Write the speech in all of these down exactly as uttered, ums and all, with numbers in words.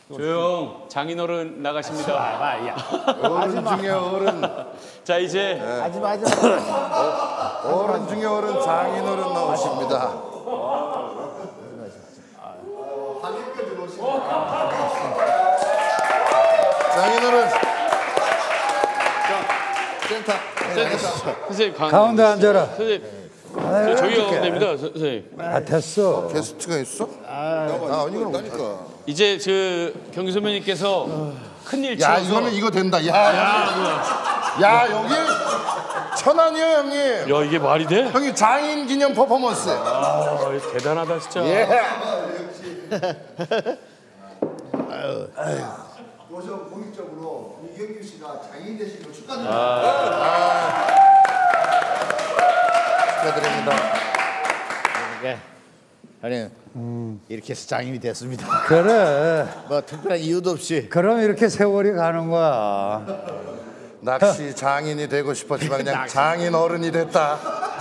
조용. 장인어른 나가십니다. 아, 야. 어른 중에 어른. 자 이제 하지마 하지마. 어른 중에 어른 장인어른 나오십니다. 장인어른. 센터. 선생님 강, 가운데 앉아라. 선생님 저 저기 가면 됩니다. 선생님. 아 됐어. 게스트가 있어? 아, 이건 없다니까. 이제 그 경기 선배님께서 큰일 야, 치러서 이거는 이거 된다. 야, 야, 야 여기 천안이요, 형님. 야 이게 말이 돼? 형님 장인 기념 퍼포먼스. 아 대단하다 진짜. 예. 도시원 공익적으로 이경규 씨가 장인 되신 걸 축하드립니다. 축하드립니다. 네. 아니 이렇게 해서 장인이 됐습니다. 그래. 뭐 특별한 이유도 없이. 그럼 이렇게 세월이 가는 거야. 낚시 장인이 되고 싶었지만 그냥 장인 어른이 됐다.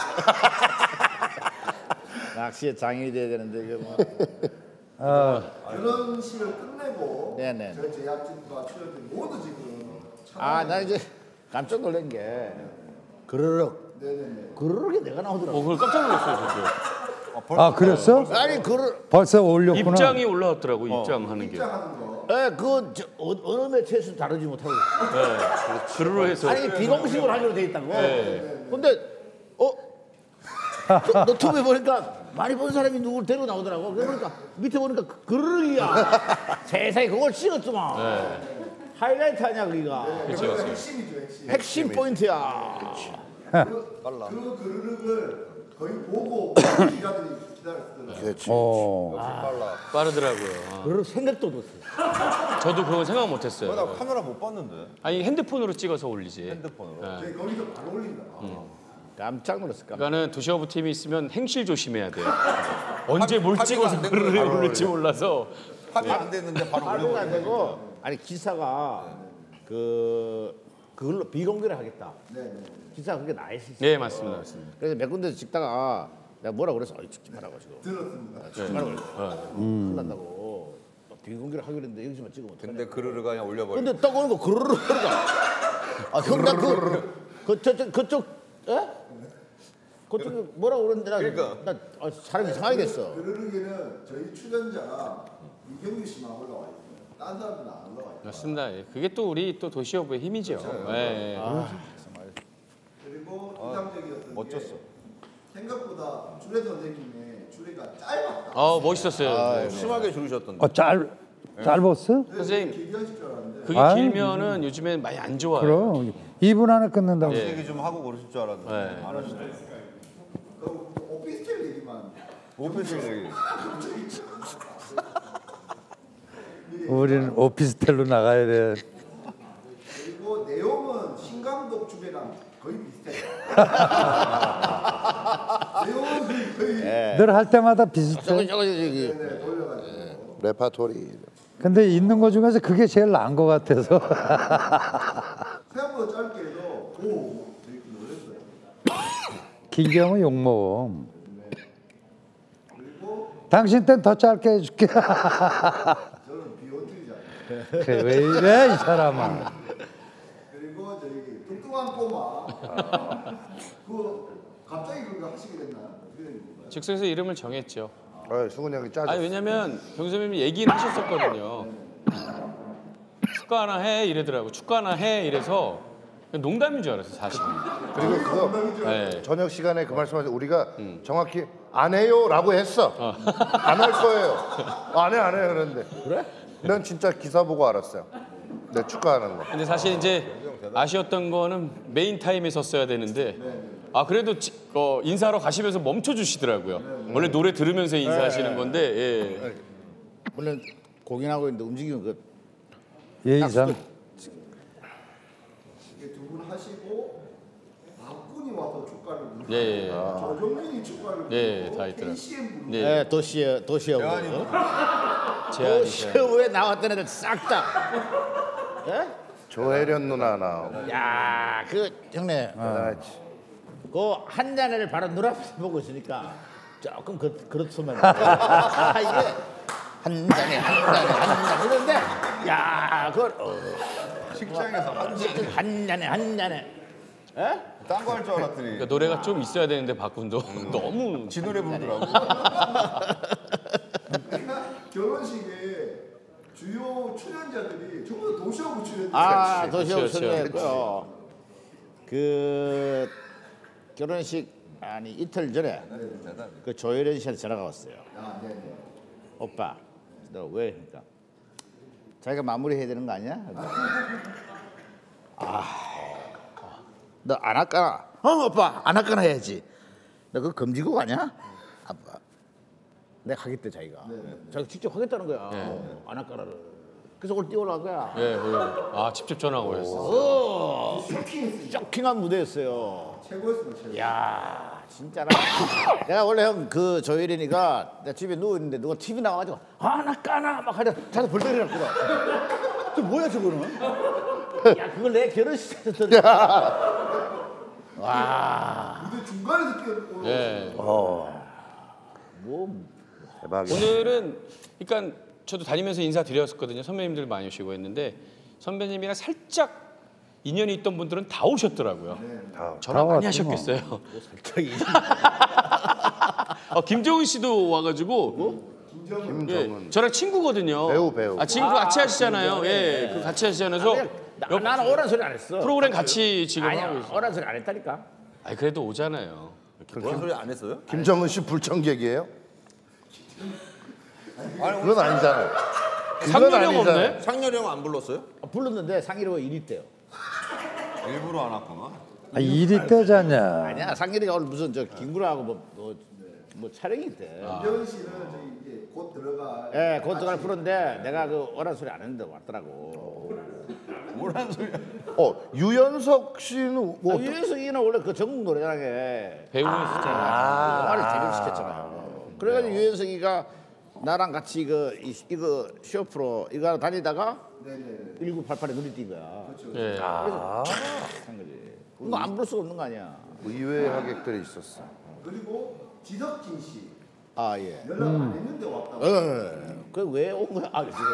낚시의 장인이 돼야 되는데 이거 뭐. 어. 그런 시를 끝내고 네네. 저 제작진과 출연진 모두 지금 아 나 이제 깜짝 놀란 게 그르륵. 네네네. 그르륵이 내가 나오더라고. 어 그걸 깜짝 놀랐어요 저도. 아 그랬어? 아니 그르. 벌써 올렸구나. 입장이 올라왔더라고 입장하는 게. 입장하는 거. 예, 그 저, 어, 어느 매체에서 다루지 못하고. 네. 그르르 해서. 아니 비공식으로 하기로 돼 있다고. 네. 근데 어 너- 너튜브에 보니까 많이 본 사람이 누굴 데리고 나오더라고. 그러니까 밑에 보니까 그- 그르륵이야. 세상에 그걸 찍었더만. 네. 하이라이트 하냐 그기가. 그렇죠. 그렇죠. 핵심이죠, 핵심. 핵심 포인트야. 그, 그 그르륵을 거의 보고 기자들이 기다렸어요. 그렇지. 어. 빠르더라고요. 아. 그르륵 생각도 못했어. 저도 그건 생각 못했어요. 나 카메라 못 봤는데. 아니 핸드폰으로 찍어서 올리지. 핸드폰으로. 네. 저희 거기서 바로 올린다. 깜짝 놀랐어. 깜짝. 그러니까는 도시어부 팀이 있으면 행실 조심해야 돼요. 언제 뭘 합의가 찍어서 안 된 그르르 거예요. 올릴지 몰라서. 합의가 안 됐는데 바로 말도 안 올려버리네. 되고 아니 기사가 그 그걸로 비공개를 하겠다. 네네. 기사가 그게 나야 있어. 네 맞습니다. 맞습니다. 그래서 몇 군데서 찍다가 내가 뭐라 그래서 어이 찍지 말라고 지금. 들었습니다. 찍지 말라고 그랬어. 큰일 난다고. 비공개를 하기로 했는데 여기서만 찍으면 어떡해. 근데 그르르가 그냥 올려버려. 근데 딱 오는 거 그르르 그러니까. 아, 형, 나 그, 그, 저쪽, 그쪽, 에? 그쪽 뭐라고 그러는데 나, 그러니까. 나 아, 사람이 이상하게 됐어. 그르륵에는 저희 출연자 이경규 씨만 올라와 있어요. 다른 사람들은 안 올라와 있어요. 맞습니다. 예. 그게 또 우리 또 도시어부의 힘이죠. 예, 예. 그리고 인상적이었던 멋졌어. 게 생각보다 주례 선생님의 주례가 짧았다. 어 멋있었어요. 심하게 줄으셨던데. 어, 짧 짧았어? 선생님 길게 줄 알았는데 그게 아이, 길면은 요즘엔 많이 안 좋아요. 그럼 이 분 안에 끝낸다고. 예. 얘기 좀 하고 그러실 줄 알았는데. 네. 안 하시네. 그 오피스텔 얘기만 오피스 얘기. 우리는 오피스텔로 나가야 돼. 그리고 내용은 신감독 주례랑 거의 비슷해요. 내용은 거의 늘 할 때마다 비슷해. 저거, 저거, 저기. 네, 돌려가지고. 레파토리. 근데 있는 거 중에서 그게 제일 나은 것 같아서. 생각보다 짧게 해서 오 이렇게 놀랐어요. 길게 하면 욕먹어. 그리고 당신 땐 더 짧게 해줄게. 저는 비혼주의자예요. 그래, 왜 이래 이 사람아. 그리고 저기 뚱뚱한 꼬마 그 갑자기 그거 하시게 됐나요? 어떻게 된 건가요? 즉석에서 이름을 정했죠. 어, 수근 형이 짜죠. 아니 왜냐면 경선님이 얘기는 하셨었거든요. 축가 하나 해 이러더라고. 축가 하나 해 이래서 농담인 줄 알았어 사실. 그리고 그거 네. 저녁 시간에 그 말씀하신 우리가 정확히 안 해요라고 했어. 안 할 거예요. 안 해, 안 해. 그랬는데. 그래? 난 진짜 기사 보고 알았어요. 내 축가하는 거. 근데 사실 이제 아쉬웠던 거는 메인 타임에 섰어야 되는데 아 그래도 지, 어, 인사하러 가시면서 멈춰 주시더라고요. 원래 노래 들으면서 인사하시는 건데 예. 물론 공연하고 있는데 움직이면 그 예의상. 이게 두 분 하시고 박군이 와서 축가를 부르고 예, 예. 조정민이 축가를 부르고 예, 다 있더라. 케이씨엠 부르고 네. 예, 도시에 도시에 대안이 오고. 제안이 도시에 나왔던 애들 싹 다. 예? 조혜련 누나 나오고. 야, 그 형님, 대단하지. 그 한 잔을 바로 눈앞에서 보고 있으니까 조금 그, 그렇지만 아, 이게 한 잔에 한 잔에 한 잔에 이러는데 야 그걸 어, 식장에서 한 잔. 한 잔에 한 잔에 에? 딴거 할 줄 알았더니 그러니까 노래가 좀 있어야 되는데 박군도 너무 지 노래 부르더라고. 결혼식에 주요 출연자들이 전부 다 도시어부 출연자. 아 그렇지, 도시락 그렇지, 출연했고요. 그 결혼식 아니 이틀 전에 그 조혜련 씨한테 전화가 왔어요. 아, 네네. 오빠 너 왜? 그러니까 자기가 마무리해야 되는 거 아니야? 아너 안 할까나? 어 오빠 안 할까나 해야지. 너 그거 금지곡 아니야? 아빠 내가 하겠대 자기가. 자기가 직접 하겠다는 거야. 안 할까나를. 그래서 오늘 뛰어올라간 거야. 예, 예. 아 직접 전화가 오셨어. 어, 쇼킹한 무대였어요. 최고였습니다. 최고. 야 진짜라. 내가 원래 형 그 조혜린이가 내 집에 누워 있는데 누가 티비 나와가지고 아나 까나 막 하려 자서 벌떡 일어났거든. 저 뭐야 저거는? 야 그걸 내 결혼식에서 들은. 와. 무대 중간에서 끼어. 예. 뭐 대박이야. 오늘은 그러니까 저도 다니면서 인사드렸었거든요. 선배님들 많이 오시고 했는데 선배님이랑 살짝 인연이 있던 분들은 다 오셨더라고요. 다. 전화 다 많이 왔지 뭐. 하셨겠어요. 살짝 이 어, 김정은 씨도 와가지고 김정은. 예, 저랑 친구거든요. 배우, 배우. 아 친구 같이 하시잖아요. 예, 그 같이 하시잖아서 나, 나는 오란 소리 안 했어. 프로그램 같이 지금 하고 아니야 있어요. 오란 소리 안 했다니까. 아니 그래도 오잖아요. 그런 소리 안 했어요? 김정은 씨 불청객이에요? 그건 아니잖아요. 그건 상렬이 아니잖아요. 없네. 상렬이 형 안 불렀어요? 아, 불렀는데 상일이가 일이 있대요. 일부러 안 왔구나. 아, 일이 때잖냐. 아니야 상일이가 오늘 무슨 저 김구라하고 뭐, 뭐, 뭐 촬영이 있대. 김정은 씨는 저기 이제 곧 들어갈. 예, 그것 들어갈 프로인데 내가 그 오란 소리 안 했는데 왔더라고. 뭐라는 소리야? 어 유연석 씨는 뭐 아, 유현석이는 원래 그 전국 노래장에 배우였었잖아요. 영화를 데뷔시켰잖아요. 그래가지고 유현석이가 나랑 같이 이거 이, 이거 쇼 프로 이거 하러 다니다가 천구백팔십팔에 눈이 띈 거야. 예. 한 거지. 그거 안 부를 수가 없는 거 아니야. 의외의 하객들이 있었어. 그리고 지석진 씨 아 예. 연락 안 했는데 왔다고. 어, 그왜 온 거야? 아, 지금.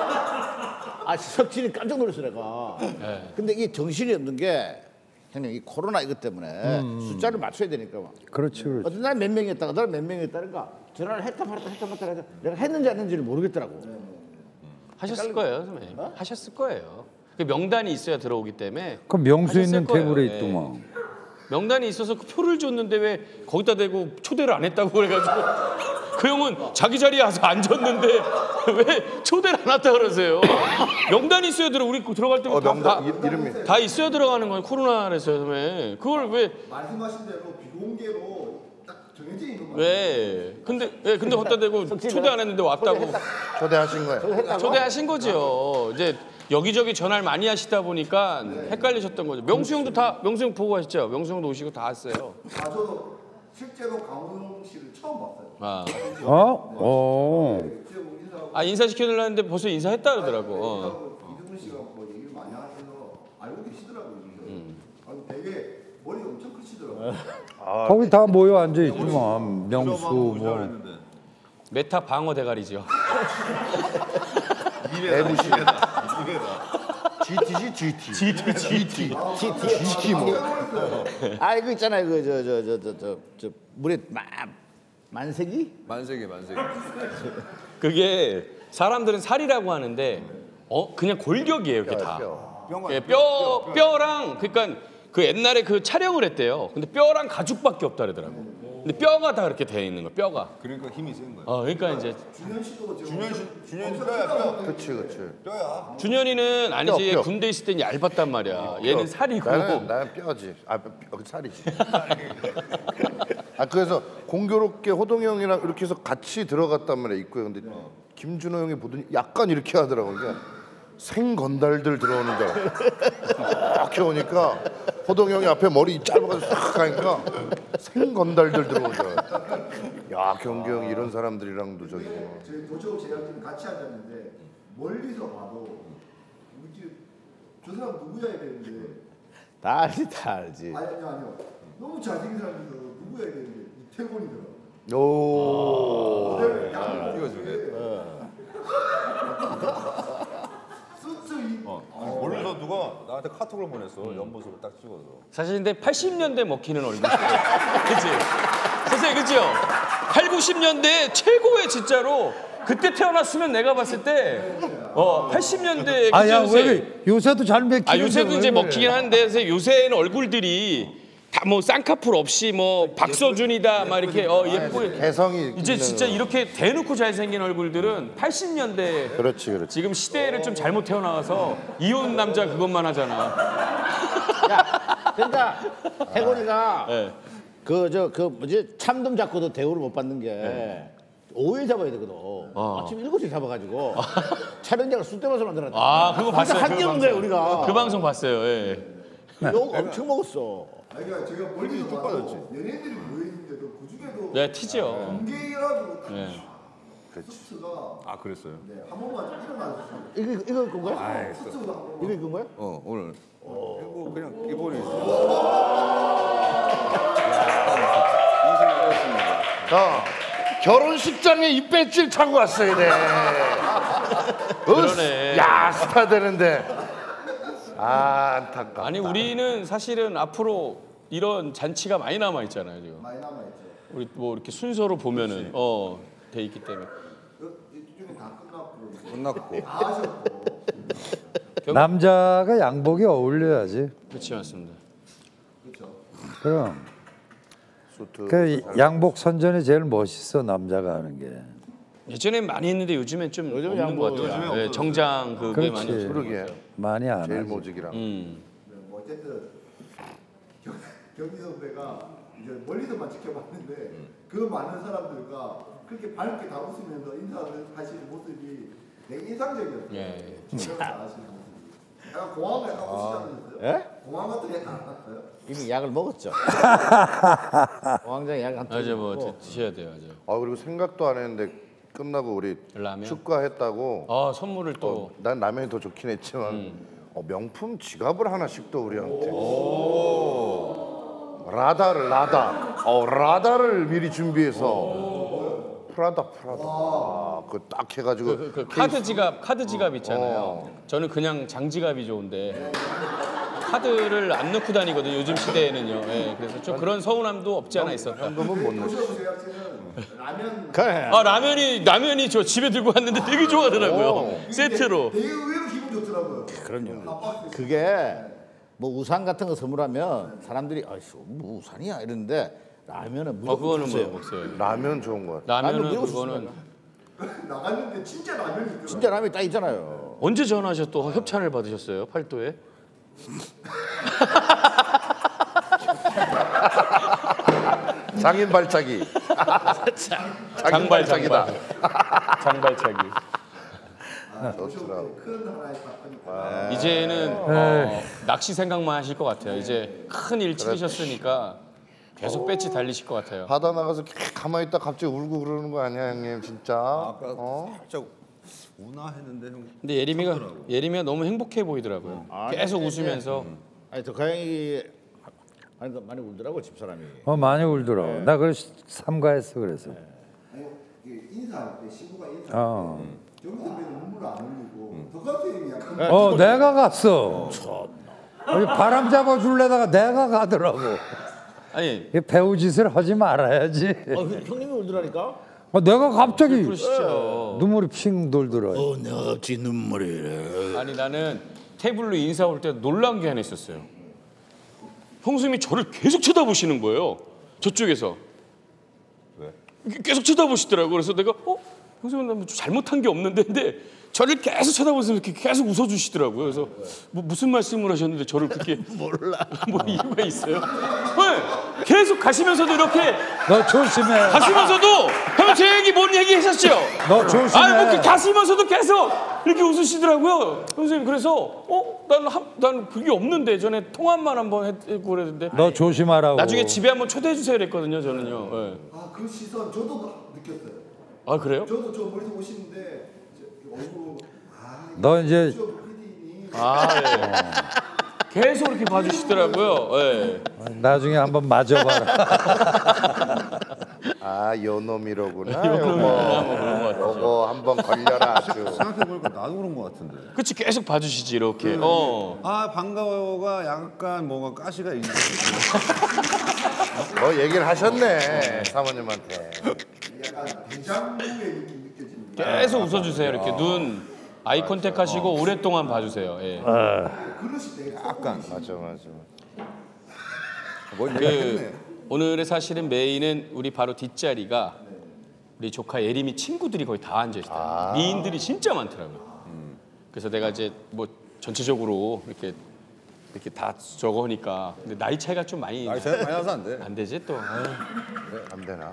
아, 석진이 깜짝 놀랐어 내가. 네. 근데 이게 정신이 없는 게 형님 이 코로나 이것 때문에 숫자를 맞춰야 되니까 막. 그렇지, 그렇지. 어떤 날 몇 명이었다가 어떤 날 몇 명이었다니까 전화를 했다 말았다 했다 말았다 해서 내가 했는지 안 했는지를 모르겠더라고. 하셨을 거예요, 선배님. 하셨을 거예요. 그 명단이 있어야 들어오기 때문에. 그 명수 하셨을 있는 거예요. 테이블에 예. 있더만. 명단이 있어서 그 표를 줬는데 왜 거기다 대고 초대를 안 했다고 그래가지고 그 형은 자기 자리에 와서 앉았는데 왜 초대를 안 왔다 그러세요? 명단이 있어야 들어 우리 들어갈 때면 어 다, 명단 다, 이- 이름이 다 있어야 들어가는 거예요. 코로나라서요, 선배. 그걸 왜 말씀하신 대로 비공개로 딱 정해져 있는 거예요. 왜? 근데 왜 근데 거기다 대고 초대 안 했는데 왔다고 초대하신 거예요. 초대하신 거죠. 이제 여기저기 전화를 많이 하시다 보니까 헷갈리셨던 거죠. 명수 형도 다 명수 형 보고 하셨죠. 명수 형도 오시고 다 왔어요. 아 저도 실제로 강호동 씨를 처음 봤어요. 아, 어? 어. 지금 인사하고 아 인사시켜달라 했는데 벌써 인사했다 그러더라고. 어. 하고 이승훈 씨가 뭐 얘기를 많이 하셔서 알고 계시더라고요. 음. 아니 되게 머리가 엄청 크시더라고요. 거기 다 모여 앉아 있지만 명수 뭐. 메타 방어 대가리죠. 에무시. 지티지 지티. 지티 지티. 지티 뭐. 아 이거 있잖아요 그 저 저 저 저 저 저 물에 마, 만세기? 만세기 만세기. 그게 사람들은 살이라고 하는데 어 그냥 골격이에요, 그게 다. 뼈. 예, 뼈 뼈랑 그러니까 그 옛날에 그 촬영을 했대요. 근데 뼈랑 가죽밖에 없다 그러더라고. 근데 뼈가 다 그렇게 돼 있는 거, 뼈가. 그러니까 힘이 센 거야. 어, 그러니까 이제 준현 씨도 지금 준현 씨 준현 씨 뼈야 뼈. 그렇지 그렇지. 뼈야. 준현이는 아니지 뼈, 뼈. 군대 있을 땐 얇았단 말이야. 얘는 살이고. 나는 나는 뼈지. 아 뼈, 뼈, 살이지. 아 그래서 공교롭게 호동 형이랑 이렇게 해서 같이 들어갔단 말이야 입구에. 근데 김준호 형이 보더니 약간 이렇게 하더라고. 그러니까 생건달들 들어오는데 이렇게 오니까 호동 형이 앞에 머리 짧아가지고 싹 가니까 생건달들 들어오더라고. 야 경규 형이 이런 사람들이랑도 저기. 저희 도시락 제작진이 같이 앉았는데 멀리서 봐도 우리 저 사람 누구야 이랬는데 다 알지 다 알지. 아니 아니 아니요 너무 잘생긴 사람이서 누구야 이랬는데 이태곤이더라고. 오. 그다음에 양복 찍어주네. 나한테 카톡을 보냈어. 옆모습을 딱 찍어서. 사실 근데 팔십 년대 먹히는 얼굴. 그치? 선생님 그죠? 팔, 구십 년대 최고의 진짜로 그때 태어났으면 내가 봤을 때 어, 팔십 년대 아야 왜 요새도 잘 먹히는데 아 요새도 이제 왜 그래? 먹히긴 하는데 그래서 요새는 얼굴들이 다 뭐 쌍꺼풀 없이 뭐 박서준이다 막 이렇게 어 예쁘게 개성이 이제 있는 진짜 거. 이렇게 대놓고 잘생긴 얼굴들은 팔십 년대 그렇지 그렇지. 지금 시대를 좀 잘못 태어나서 이혼 남자 그것만 하잖아. 야, 그러니까 태곤이가 네. 그 저 그 뭐지 참돔 잡고도 대우를 못 받는 게 오 일 잡아야 되거든. 아침 일곱 시에 잡아가지고 촬영장을 쑥대밭을 만들었다. 아 그거 봤어요. 한끼 그 먹는 거야 방송. 우리가. 그 방송 봤어요. 예. 욕 엄청 먹었어. 아니, 그러니까 제가 멀리서 뚝 봐도 빠졌지. 연예인들이 모여 있는데도 그 중에도 네, 티죠. 공개라고 딱 네. 수트가 아 그랬어요? 네, 한 번만 좀 일어나 주세요. 이거 이거 입은 거야? 아이, 수트도 한 번만. 이거 입은 거야? 어 오늘 뭐 그냥 기본이 어, 결혼식장에 이 배지를 차고 왔어야 돼. 그러네. 야 스타 되는데. 아 안타깝다. 아니 우리는 사실은 앞으로 이런 잔치가 많이 남아 있잖아요 지금. 많이 남아 있죠. 우리 뭐 이렇게 순서로 보면은 어 돼 있기 때문에. 이쪽에 다 끝났고 끝났고. 다 하셨고. 남자가 양복이 어울려야지. 그렇지 않습니다. 그렇죠. 그럼 수트. 그 양복 선전이 제일 멋있어 남자가 하는 게. 예전엔 많이 했는데 요즘엔 좀 요즘은 없는 것 양복, 같아요. 네, 정장 그게 많이 그렇지. 없어요. 그러게. 많이 안 제일 하지. 모직이랑. 음. 네, 뭐 어쨌든 경, 경기 선배가 이제 멀리서만 지켜봤는데 그 많은 사람들과 그렇게 밝게 다 웃으면서 인사를 하시는 모습이 되게 인상적이었어요. 예. 진짜 하시는 모습이. 약간 공항 약간 오시지 않으셨어요? 예? 공항 같은 게 안 왔어요? 이미 약을 먹었죠. 왕장에 약한 맞아 뭐 드- 드셔야 돼요, 맞아. 아 그리고 생각도 안 했는데 끝나고 우리 라면? 축가했다고. 아 선물을 또 어, 난 라면이 더 좋긴 했지만 어, 명품 지갑을 하나씩 또 우리한테. 라다를 라다. 어 라다를 미리 준비해서. 프라다 프라다. 아, 그 딱 해가지고. 그, 그 카드 지갑 카드 지갑 있잖아요. 어. 저는 그냥 장지갑이 좋은데 카드를 안 넣고 다니거든요. 요즘 시대에는요. 예, 그래서 좀 그런 서운함도 없지 않아 있었다. 현금은 못 넣지. 오셔서 제작진은 라면 그래. 아 라면이 라면이 저 집에 들고 왔는데 되게 좋아하더라고요. 세트로. 되게 의외로 기분 좋더라고요. 그럼요. 아빠 그게 뭐 우산 같은 거 선물하면 사람들이 아이씨 뭐 우산이야 이러는데 라면은 어 무조건 그거는 주세요. 뭐 먹어요. 라면 좋은 거 같아. 라면은 라면 그거는 나갔는데 진짜 라면이 있더라고요. 진짜 라면이 딱 있잖아요. 언제 전화하셔 또 협찬을 받으셨어요? 팔도에? 장인 발차기. 장인 발차기다. 장발차기. 좋더라고. 큰 하나의 사건이 이제는 어, 낚시 생각만 하실 것 같아요. 이제 큰 일 치르셨으니까 계속 배지 달리실 것 같아요. 바다 나가서 가만히 있다 갑자기 울고 그러는 거 아니야 형님 진짜? 아까 어? 살짝 우나 했는데 형. 근데 예림이가 예림이가 너무 행복해 보이더라고요. 계속 웃으면서 아니 저 고양이 아니 그 많이 울더라고 집사람이. 어 많이 울더라고. 나 그걸 삼가했어 그래서. 아니, 이게 인사할 때 신부가 인사할 어. 때 정희 선배는 눈물 안 흘리고 덕한 선생님이 약간 어 내가 갔어. 우리 바람 잡아 줄래다가 내가 가더라고. 아니 이 배우 짓을 하지 말아야지. 어, 형- 형님이 울더라니까. 어, 내가 갑자기 그러시죠. 눈물이 핑 돌더라. 어 내가 갑자기 눈물이. 아니 나는 테이블로 인사 올 때 놀란 게 하나 있었어요. 형수님이 저를 계속 쳐다보시는 거예요. 저쪽에서. 왜? 계속 쳐다보시더라고요. 그래서 내가 어? 형수님 나뭐 잘못한 게 없는데 근데 저를 계속 쳐다보면서 이렇게 계속 웃어주시더라고요. 그래서 뭐 무슨 말씀을 하셨는데 저를 그렇게 몰라. 뭐 이유가 있어요? 네. 계속 가시면서도 이렇게 너 조심해. 가시면서도 형 제 얘기 뭔 얘기 하셨죠? 너 조심해. 아니 뭐 이렇게 가시면서도 계속 이렇게 웃으시더라고요. 선생님 그래서 어? 난, 한, 난 그게 없는데 전에 통화만 한번 했고 그랬는데 너 조심하라고. 나중에 집에 한번 초대해 주세요 그랬거든요 저는요. 네. 아, 그 시선 저도 느꼈어요. 아 그래요? 저도 저 멀리서 오시는데 저 얼굴 아, 너 이제 저 피디님 아 예. 계속 이렇게 봐주시더라고요. 예. 나중에 한번 맞아봐라. 아, 요 놈이로구나. 요놈이구나, 뭐 그런 것 같아요. 요거 한번 걸려라 아주. 생각해보니까 나도 그런 것 같은데. 그치 계속 봐주시지 이렇게. 어. 아 반가워가 약간 뭔가 가시가 있는. 뭐 얘기를 하셨네 사모님한테. 약간 대장부의 느낌 느껴지는 게 계속 웃어주세요. 이렇게 눈 아이 컨택 하시고 오랫동안 봐주세요. 예. 그릇이 되게 약간 맞아 맞아. 뭘 그 얘기했네. 오늘의 사실은 메인은 우리 바로 뒷자리가 우리 조카 예림이 친구들이 거의 다 앉아 있어요. 아. 미인들이 진짜 많더라고요. 그래서 내가 이제 뭐 전체적으로 이렇게 이렇게 다 저거 하니까 근데 나이 차이가 좀 많이 아 제가 많이 나서 안 돼. 안 되지 또. 아유. 안 되나?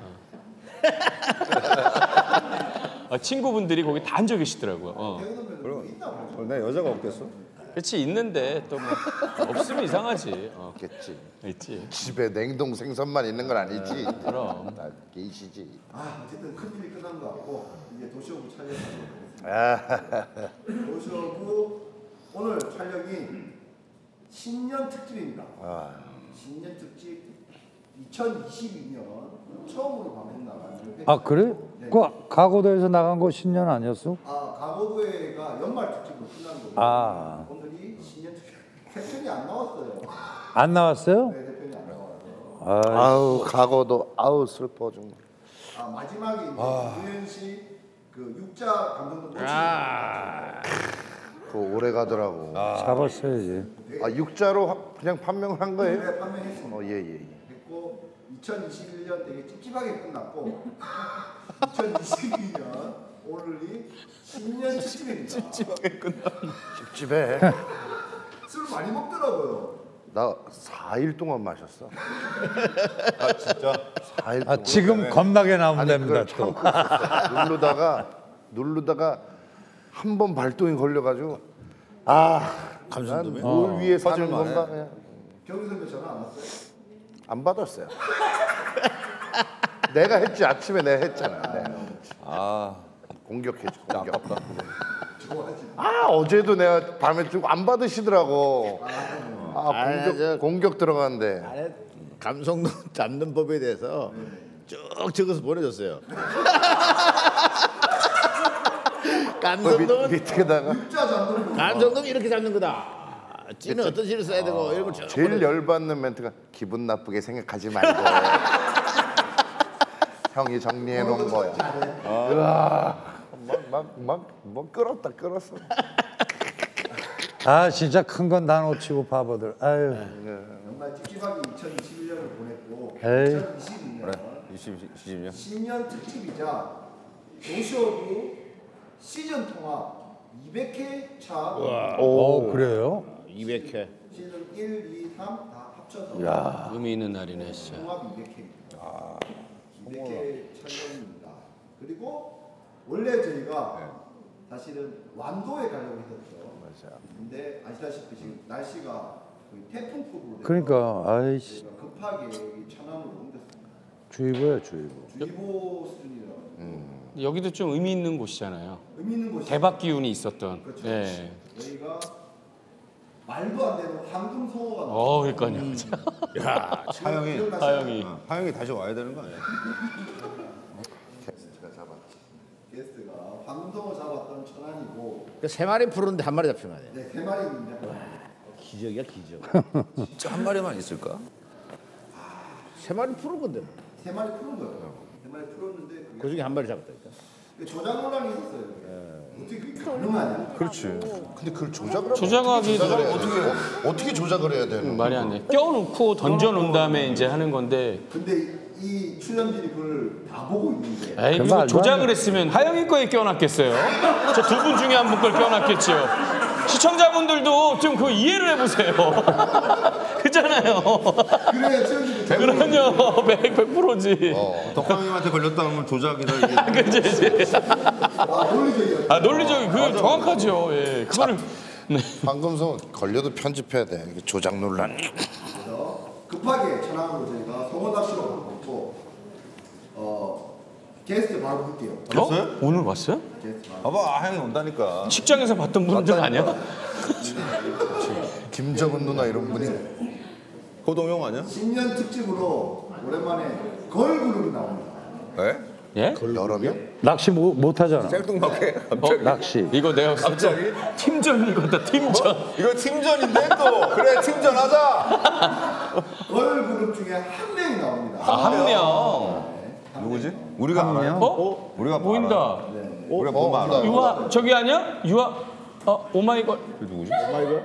아, 친구분들이 거기 다 앉아 계시더라고요. 어. 그럼 내 여자가 없겠어? 그렇지 있는데 또 뭐 없으면 이상하지. 어. 없겠지. 있지. 집에 냉동 생선만 있는 건 아니지. 그럼. 다 계시지. 아 어쨌든 큰일이 끝난 것 같고 이제 도시오브 촬영하도록 아, 도시오브 오늘 촬영이 신년 특집입니다. 아. 신년 특집 이천이십이 년 처음으로 방송 나가는 아 그래? 그 가고도에서 나간 거 신년 아니었어? 아 가고도회가 연말 특집으로 끝난 거고 아. 오늘이 신년 특집 대편이 안 나왔어요. 안 나왔어요? 네, 대편이 안 나와서 아, 아우 각오도 아우 슬퍼 정말. 아 마지막에 이제 우현 씨그 육자 감독도 놓치고 그 오래 가더라고. 아, 잡았어야지. 육자로 하- 그냥 판명을 한 거예요? 네, 판명했습니다. 어 예예 예. 했고 이천이십일 년 되게 찝찝하게 끝났고 이천이십이 년 오늘이 신년 특집입니다. 찝찝해. 술 많이 먹더라고요. 나 사 일 동안 마셨어. 아 진짜? 사 일 아 동안. 지금 겁나게 나오면 아니 됩니다 그걸 또. 참고 있었어. 누르다가 누르다가 한 번 발동이 걸려가지고 아 감성돔에 뭘 위해 사는 퍼즐만 해. 건가 그냥 경기 선배 전화 안 왔어요? 안 받았어요. 내가 했지 아침에 내가 했잖아. 내가. 아 공격해줘. 공격. 아깝다. 아 어제도 내가 밤에 좀 안 받으시더라고. 아 아니, 공격 저- 공격 들어간대. 안에 감성도 잡는 법에 대해서 쭉 적어서 보내줬어요. 감성돔은 밑에다가 육자 잡는 거. 감성돔이 이렇게 잡는 거다. 찌는 어떤 실을 써야 되고 이런 걸 쭉 제일 보내줘. 열받는 멘트가 기분 나쁘게 생각하지 말고 형이 정리해 놓은 거야. 막막막뭐 끌었다 끌었어. 아 진짜 큰 건 다 놓치고 바보들. 아유. 정말 찝찝하게 이천이십일 년을 보냈고 에이. 이천이십이 년 이십 년. 신년 특집이자 도시오브 시즌 통합 이백 회 차 오 그래요? 이백 회. 시즌 일, 이, 삼 다 합쳐서 의미 있는 날이네 진짜. 통합 이백 회입니다. 이백 회 촬영입니다. 그리고 원래 저희가 사실은 완도에 가려고 했었죠. 근데 아시다시피 지금 날씨가 거의 태풍급으로 돼서 그러니까 아이씨 저희가 급하게 여기 천안으로 옮겼습니다. 주의보야 주의보. 주의보 수준이라 여기도 좀 의미 있는 곳이잖아요. 의미 있는 곳이 대박 기운이 있었던. 그렇죠. 예. 여기가 말도 안 되는 황금송어가 어, 그러니까요. 야 하영이 기억나시나요? 하영이. 어, 하영이 다시 와야 되는 거 아니야? 게스트가 잡았지. 게스트가 황금송어 잡았던 천안이고 그 세 마리 푸는데 한 마리 잡힌 거 아니야? 네, 세 마리입니다. 기적이야 기적. 진짜 한 마리만 있을까? 세 마리 푸는 건데 뭐. 세 마리 푸는 거예요. 세 마리 풀었는데 그게 그 중에 한 마리 잡았다니까. 조작 논란이 있었어요. 어떻게 그게 가능하냐? 그렇지. 근데 그걸 조작을 하면 조작하기도 어떻게 어떻게 조작을 해야 되는? 말이 안 돼. 껴놓고 던져놓은 다음에 이제 하는 건데. 근데 이 출연진이 그걸 다 보고 있는데 에이, 그 이거 말도 조작을 안 돼. 했으면 하영이 거에 껴놨겠어요? 저 두 분 중에 한 분 걸 껴놨겠지요. 시청자분들도 좀 그 이해를 해보세요. 그잖아요. 그래야 출연진이 그럼요. 백 퍼센트지. 덕광님한테 걸렸다 하면 조작이다 이게. 그치, 그치. 아 논리적이야. 아, 논리적인, 그게 정확하죠. 예. 그거를. 네. 방금성 걸려도 편집해야 돼. 이게 조작 논란. 그래서 급하게 천안으로 저희가 송어 낚시로 가고 어 게스트 바로 볼게요. 어? 오늘 왔어요? 게스트 바로. 봐봐 하영이 온다니까. 식장에서 봤던 분들 아니야? 김정은 누나 이런 분이 호동형 아니야? 신년 특집으로 오랜만에 걸그룹이 나옵니다. 왜? 예? 여러명? 낚시 못, 못 하잖아. 생뚱맞게 어? 갑자기. 낚시. 이거 내가 갑자기? 팀전 이거다 팀전. 이거 팀전인데 또 그래 팀전 하자. 걸그룹 중에 한 명이 나옵니다. 아, 한 명. 누구지? 우리가 알아요? 어? 우리가 보인다. 우리가 보면 알아. 유아 저기 아니야? 유아 어 오마이걸. 그 누구지? 안녕하세요.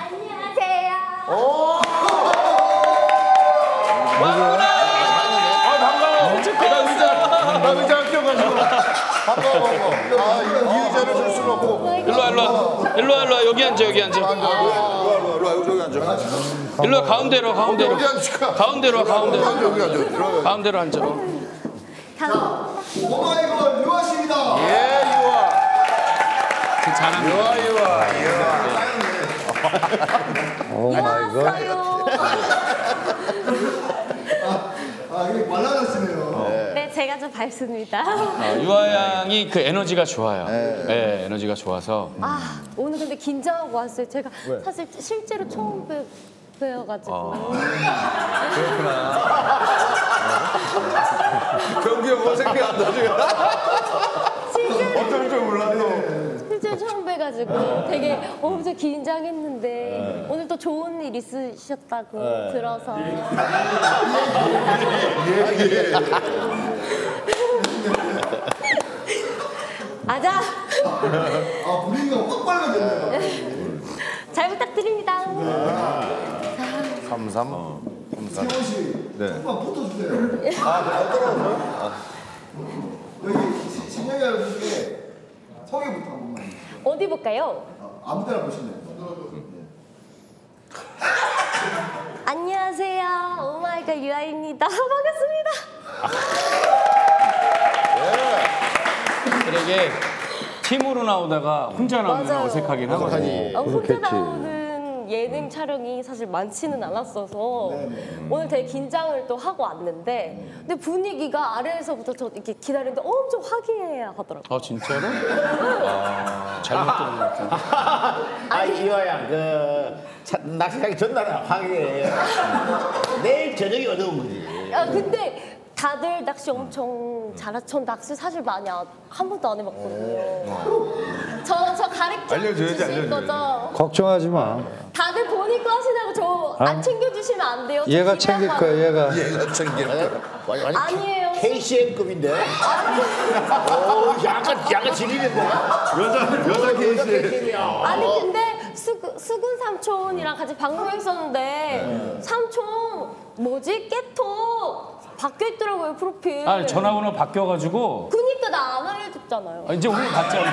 왔구나. 아 반가워. 어쨌든 나 의자. 나 의자 껴가지고 반가워 반가워. 아 이거 이 의자를 줄 수는 없고. 일로 와 일로 와 일로 와 일로 와 여기 앉아 여기 앉아. 일로 와 일로 와 여기 앉아. 일로 와 가운데로 와 가운데로. 여기 앉을까? 가운데로 와 가운데로. 여기 앉아. 들어가. 가운데로 앉아. 오마이걸 유아 씨입니다. 예 유아. 잘합니다. 유아 유아. 오 마이 갓. 아 이게 말라가시네요. 네, 제가 좀 밝습니다. 어, 유아 양이 그 에너지가 좋아요. 네, 에너지가 좋아서. 아, 오늘 근데 긴장하고 왔어요. 제가 사실 실제로 처음 뵈, 뵈어가지고. 경기 형 어색해한다 지금. 실제로, 어쩔 줄 몰랐어. 실제로 처음 뵈가지고 되게 엄청 긴장했는데 오늘 또 좋은 일 있으셨다고 들어서. 아자! 아 분위기가 확 빨라졌네요. 잘 부탁드립니다. 삼삼. 삼삼. 세원 씨, 네. 조금만 붙어주세요. 아 내가 떨어졌어요? 여기 시- 신영이 여러분께 소개부터 한 번만. 어디 볼까요? 아, 아무 데나 보시면 돼요. 안녕하세요. 오마이갓 유아입니다. 반갑습니다. 그러게 팀으로 나오다가 혼자 나오면 맞아요. 어색하긴 하거든요. 어, 혼자 그렇겠지. 나오는 예능 촬영이 사실 많지는 않았어서 오늘 되게 긴장을 또 하고 왔는데 근데 분위기가 아래에서부터 저 이렇게 기다리는데 엄청 화기애애하더라고요. 아 진짜로? 아, 잘못 들은 것 같은데. 아 이거야 그 차- 낚시하기 전날은 황해. 내일 저녁이 어두운 거지. 아, 근데 다들 낚시 엄청 잘하. 전 낚시 사실 많이 안- 한 번도 안 해봤거든요. 저 저 가르쳐 알려줘야지, 주실 알려줘야지. 거죠? 걱정하지 마. 다들 보니까 하시다고 저 안 아? 챙겨주시면 안 돼요? 저 얘가 집에 챙길 가- 거야 얘가. 얘가 챙겨. 완전 아니에요. 케이씨엠급인데. 오 약간 약간 지리는데. 여자 여자 케이스. 아니 근데 수근, 수근 삼촌이랑 같이 방송했었는데 삼촌 뭐지 깨톡 바뀌어 있더라고요 프로필. 아 전화번호 바뀌어가지고 그니까 나 안 알려줬잖아요. 아, 이제 오늘 봤잖아.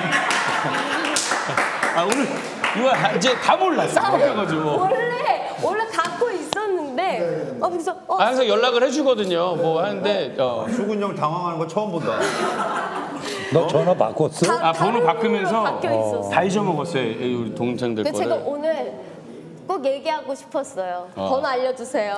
아 오늘 유아 이제 다 몰라 싹 바뀌어가지고. 원래 원래 갖고 있었는데 어 그래서 어, 아, 항상 연락을 해주거든요. 뭐 하는데 어. 수근 형 당황하는 거 처음 본다. 너 전화 바꿨어? 다- 아 번호 다른 바꾸면서 걸로 바뀌어 있었어. 다 잊어먹었어요. 이 우리 동생들 근데 거를. 제가 오늘 꼭 얘기하고 싶었어요. 어. 번호 알려주세요.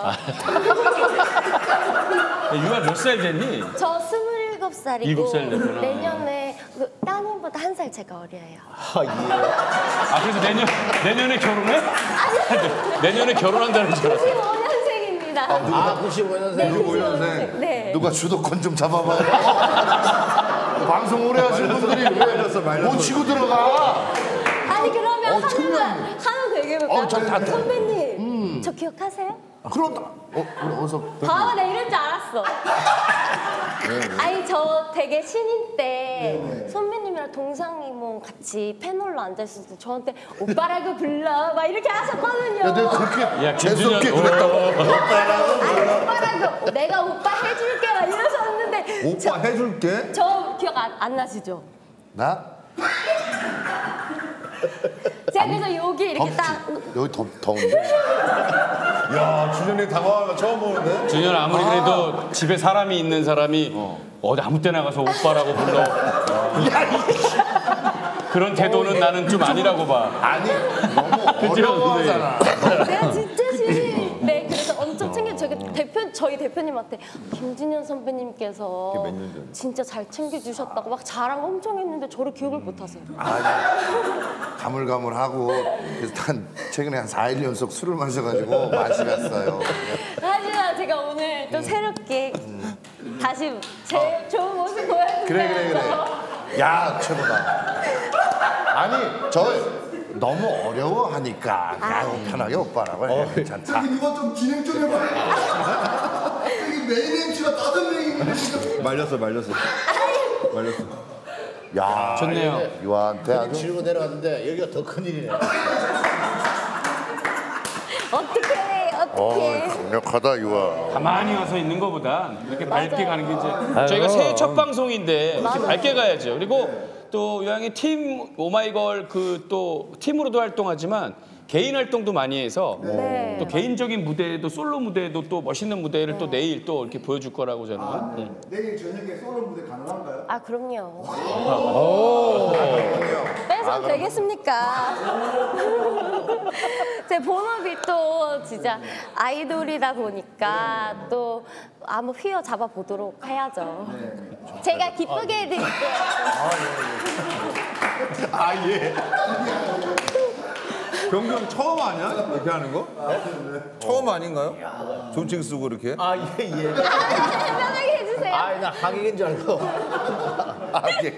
유아 몇 살 됐니? 저 스물일곱 살이고 일곱 살 됐구나. 내년에 그 따님보다 한 살 제가 어려요. 아 그래서 내년 내년에 결혼해? 내년에 결혼한다는 줄 알았어. 구십오 년생입니다. 아 구십오 년생. 구십오 년생. 네. 누가 주도권 좀 잡아봐. 방송 오래 하신 분들이 왜못 치고 들어가? 아니 그러면 어, 하나만 청년. 하나 더 얘기해볼까요? 어, 저 다- 선배님 저 기억하세요? 그럼 어 우리 어서 봐봐 나 이럴 줄 알았어. 아니 저 되게 신인 때 선배님이랑 동상이모 같이 패널로 앉아있을 때 저한테 오빠라고 불러 막 이렇게 하셨거든요. 야 내가 그렇게 야, 재수없게 김준현, 그랬다고? 아니 오빠라고 내가 오빠 해줄게 막 이러셨는데 오빠 저, 해줄게. 저 기억 안, 안 나시죠? 나? 제가 그래서 여기 이렇게 덥지? 딱 여기 더 더운데? 야 준현이 당황하는 거 처음 보는데. 준현 아무리 그래도 집에 사람이 있는 사람이 어. 디 아무 때나 가서 오빠라고 불러. 그런 태도는 나는 좀 아니라고 봐. 아니 너무 어려워하잖아. 내가 진짜 신인 네 그래서 엄청 챙겨 저기 대표 저희 대표님한테 김준현 선배님께서 몇년 전에? 진짜 잘 챙겨주셨다고 막 자랑 엄청 했는데 저를 기억을 못하세요. 가물가물하고 그래서 한 최근에 한 사 일 연속 술을 마셔가지고 맛이 갔어요. 하지만 제가 오늘 또 새롭게 다시 제 좋은 모습 보여주세요. 그래 그래 그래. 야 최고다. 아니 저 너무 어려워하니까 그냥 편하게 오빠라고 해. 괜찮다. 저기 이거 좀 진행 좀 해봐. 여기 메인 엠씨가 다섯 명이 있는데 지금. 말렸어 말렸어. 말렸어. 야 좋네요. 유아한테 아주 지르고 내려왔는데 여기가 더 큰일이네. 어떡해, 어 어떡해. 강력하다 유아. 가만히 와서 있는 것보다 이렇게 밝게 맞아요. 가는 게 이제 아유. 저희가 새해 첫 방송인데 이렇게 맞아요. 밝게 가야죠. 그리고 또 유양이 팀 오마이걸 그 또 팀으로도 활동하지만 개인 활동도 많이 해서 네. 또 개인적인 무대도 솔로 무대도 또 멋있는 무대를 또 내일 또 이렇게 보여줄 거라고 저는. 아, 네. 음. 내일 저녁에 솔로 무대 가능한가요? 아, 그럼요. 빼서 되겠습니까? 제 본업이 또 진짜 아이돌이다 보니까 또 한번 휘어잡아 보도록 해야죠. 제가 기쁘게 해드릴게요. 아 예. 경규 형 처음 아니야? 이렇게 하는 거? 처음 아닌가요? 존칭 쓰고 이렇게? 아 예 예. 편하게 해주세요. 아나 하객인 줄 알고. 아 예.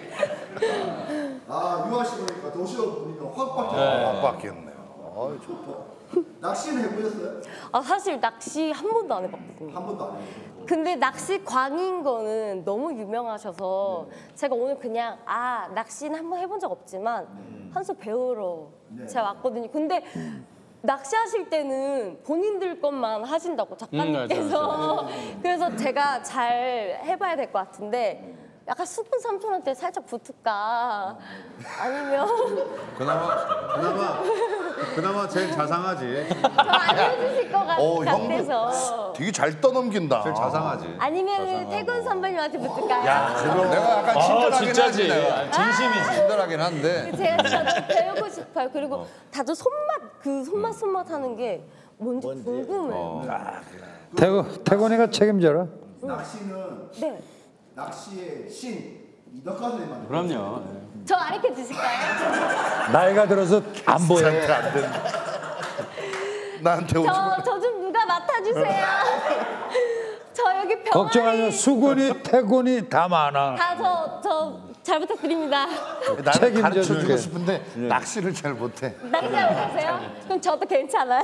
아 유아 씨 보니까 도시락 분위기가 확 바뀌었어요. 네. 바뀌었네요. 아 좋다. 낚시는 해보셨어요? 아, 사실 낚시 한 번도 안 해봤거든요. 한 번도 안 해보셨어요. 근데 낚시 광인 거는 너무 유명하셔서 제가 오늘 그냥 아 낚시는 한번 해본 적 없지만 한 수 배우러 제가 왔거든요. 근데 낚시하실 때는 본인들 것만 하신다고 작가님께서. 그래서 제가 잘 해봐야 될 것 같은데 약간 수분 삼촌한테 살짝 붙을까 아니면 그나마 그나마 그나마 제일 자상하지. 저 알려주실 것 같, 어 같아서 형도 되게 잘 떠넘긴다. 제일 자상하지. 아니면 태군 선배님한테 붙을까요? 내가 약간 아 친절하긴 진짜지. 하지. 내가. 아, 진심이지. 친절하긴 한데. 제가 진짜 배우고 싶어요. 그리고 다들 손맛 그 손맛 손맛 하는 게 뭔지, 궁금해요. 태고 태곤이가 책임져라. 낚시는 네, 낚시의 신 이덕화 선생님한테. 그럼요. 저 가르쳐 주실까요? 나이가 들어서 안 보여. 나한테 안 된다. 나한테 오지 마. 저 저 좀 누가 맡아주세요. 저 여기 병아리 걱정하지 마. 수곤이 태곤이 다 많아. 다저 저 잘 부탁드립니다. 나는 책임져 가르쳐 주고 줄게. 싶은데 낚시를 잘 못해. 낚시하고 가세요? 그럼 저도 괜찮아요?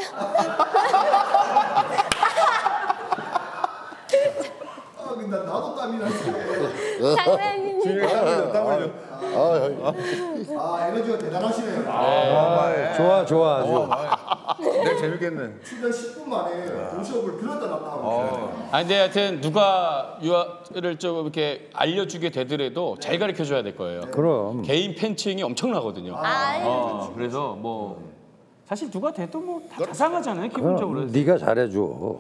아, 근데 나도 땀이 나는데. 장난입니다. 땀 흘려. 아 에너지가 대단하시네요. 아, 좋아 좋아 아주. 내가 재밌겠네. 출연 십 분 만에 도시락을 들었다 놨다 하고. 아니 근데 하여튼 누가 유아를 좀 이렇게 알려주게 되더라도 잘 가르쳐 줘야 될 거예요. 그럼. 개인 팬층이 엄청나거든요. 아, 어, 그래서 뭐 사실 누가 돼도 뭐 다 자상하잖아요 기본적으로. 그럼 네가 잘해줘.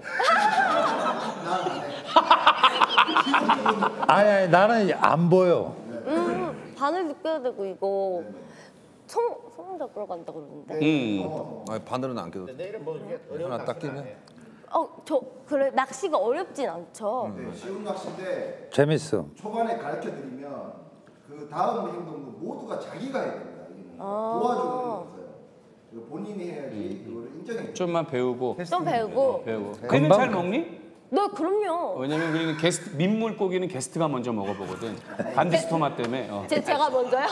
아니 아니 나는 안 보여. 음, 바늘 느껴야 되고 이거 송 송자 끌어간다 그러는데. 음. 아, 바늘은 안 껴도 돼. 내일은 뭐 이렇게 하나 딱 끼네. 어, 저 그래 낚시가 어렵진 않죠. 네, 쉬운 낚시인데 재밌어. 초반에 가르쳐 드리면 그 다음 행동도 모두가 자기가 해야 됩니다. 여기는 아. 도와주는 게 없어요. 이거 본인이 해야지 그거를 인정해. 좀만 배우고 좀 배우고. 배우고. 금방 걔는 잘 먹니? 네, 그럼요. 왜냐면 우리는 게스트 민물고기는 게스트가 먼저 먹어보거든. 반드시 토마 때문에. 어. 제, 제가 먼저요?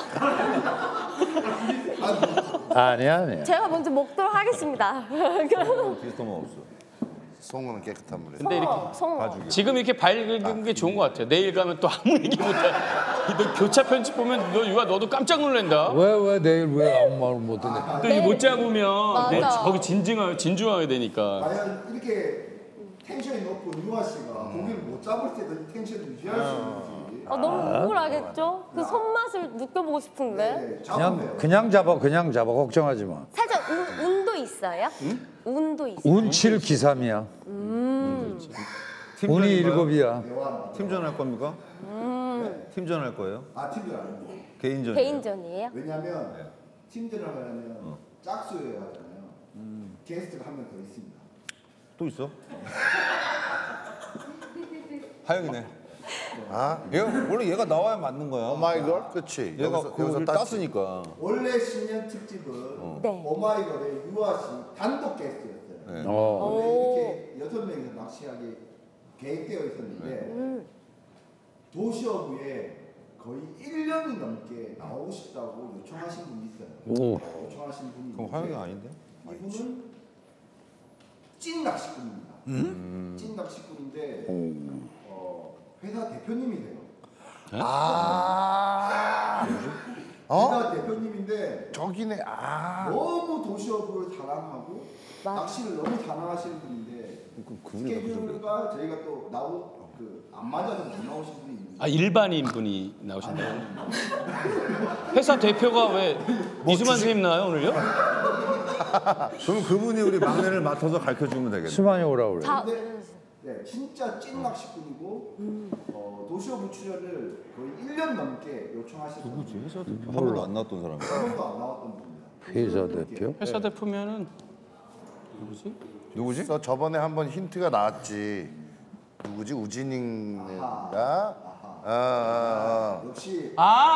아니야 아니야. 제가 먼저 먹도록 하겠습니다. 그럼 비슷하면 없어. 송은 깨끗한 물에. 근데 이렇게 성어. 지금 이렇게 밝은 게 좋은 것 같아요. 내일 가면 또 아무 얘기 못해. 너 교차 편집 보면 너 유아 너도 깜짝 놀란다. 왜 왜 내일 왜 아무 말 못해? 또 이게 못 잡으면 맞아. 내 저기 진징하 진중하게 되니까. 과연 이렇게 텐션이 높은 유아 씨가 고기를 못 잡을 때도 이 텐션을 유지할 수 있는지. 아, 너무 억울하겠죠? 그 손맛을 느껴보고 싶은데. 네, 잡으면 그냥 돼요. 그냥 잡아 그냥 잡아 걱정하지 마. 살짝 운, 운도 있어요? 운도 있어요? 운칠 기삼이야. 운이 일곱이야. 팀전 할 겁니까? 팀전 할 거예요? 아 팀전 아니고. 개인전. 개인전이에요? 왜냐하면 팀전을 하려면 짝수여야 하잖아요. 게스트가 한 명 더 있습니다. 또 있어? 하영이네. 아 얘 원래 얘가 나와야 맞는 거야. 오마이걸 그렇지. 얘가 여기서 그걸 여기서 땄지. 땄으니까. 원래 신년 특집은 네. 오마이걸의 유아 씨 단독 게스트였어요. 네. 어. 원래 이렇게 여섯 명이서 낚시하기 계획되어 있었는데 도시어부에 거의 일 년이 넘게 나오고 싶다고 요청하신 분이 있어요. 오. 요청하신 분이 그럼 있는데 화영이 아닌데? 이분은 찐 낚시꾼입니다. 음? 찐 낚시꾼인데 어, 회사 대표님이 돼요. 아. 회사 대표님인데 저기네. 아. 너무 도시어부를 사랑하고 맞아. 낚시를 너무 사랑하시는 분인데 스케줄과 저희가 또 나오 그안 맞아서 못 나오신 분이 있는데 아 일반인 분이 나오신다요? 회사 대표가 왜 이수만 선생님 나와요 오늘요? 그럼 그분이 우리 막내를 맡아서 가르쳐 주면 되겠네. 수만이 오라고 그래. 다 네, 진짜 찐 낚시꾼이고 어, 도시어부 출연을 거의 일 년 넘게 요청하셨어요. 누구지? 회사 대표 한 번도 안 나왔던 사람. 한 번도 안 나왔던 분입니다. 회사 대표? 회사 대표면은 누구지? 누구지? 그래서 저번에 한번 힌트가 나왔지. 누구지? 우진인가? 아, 아, 아. 역시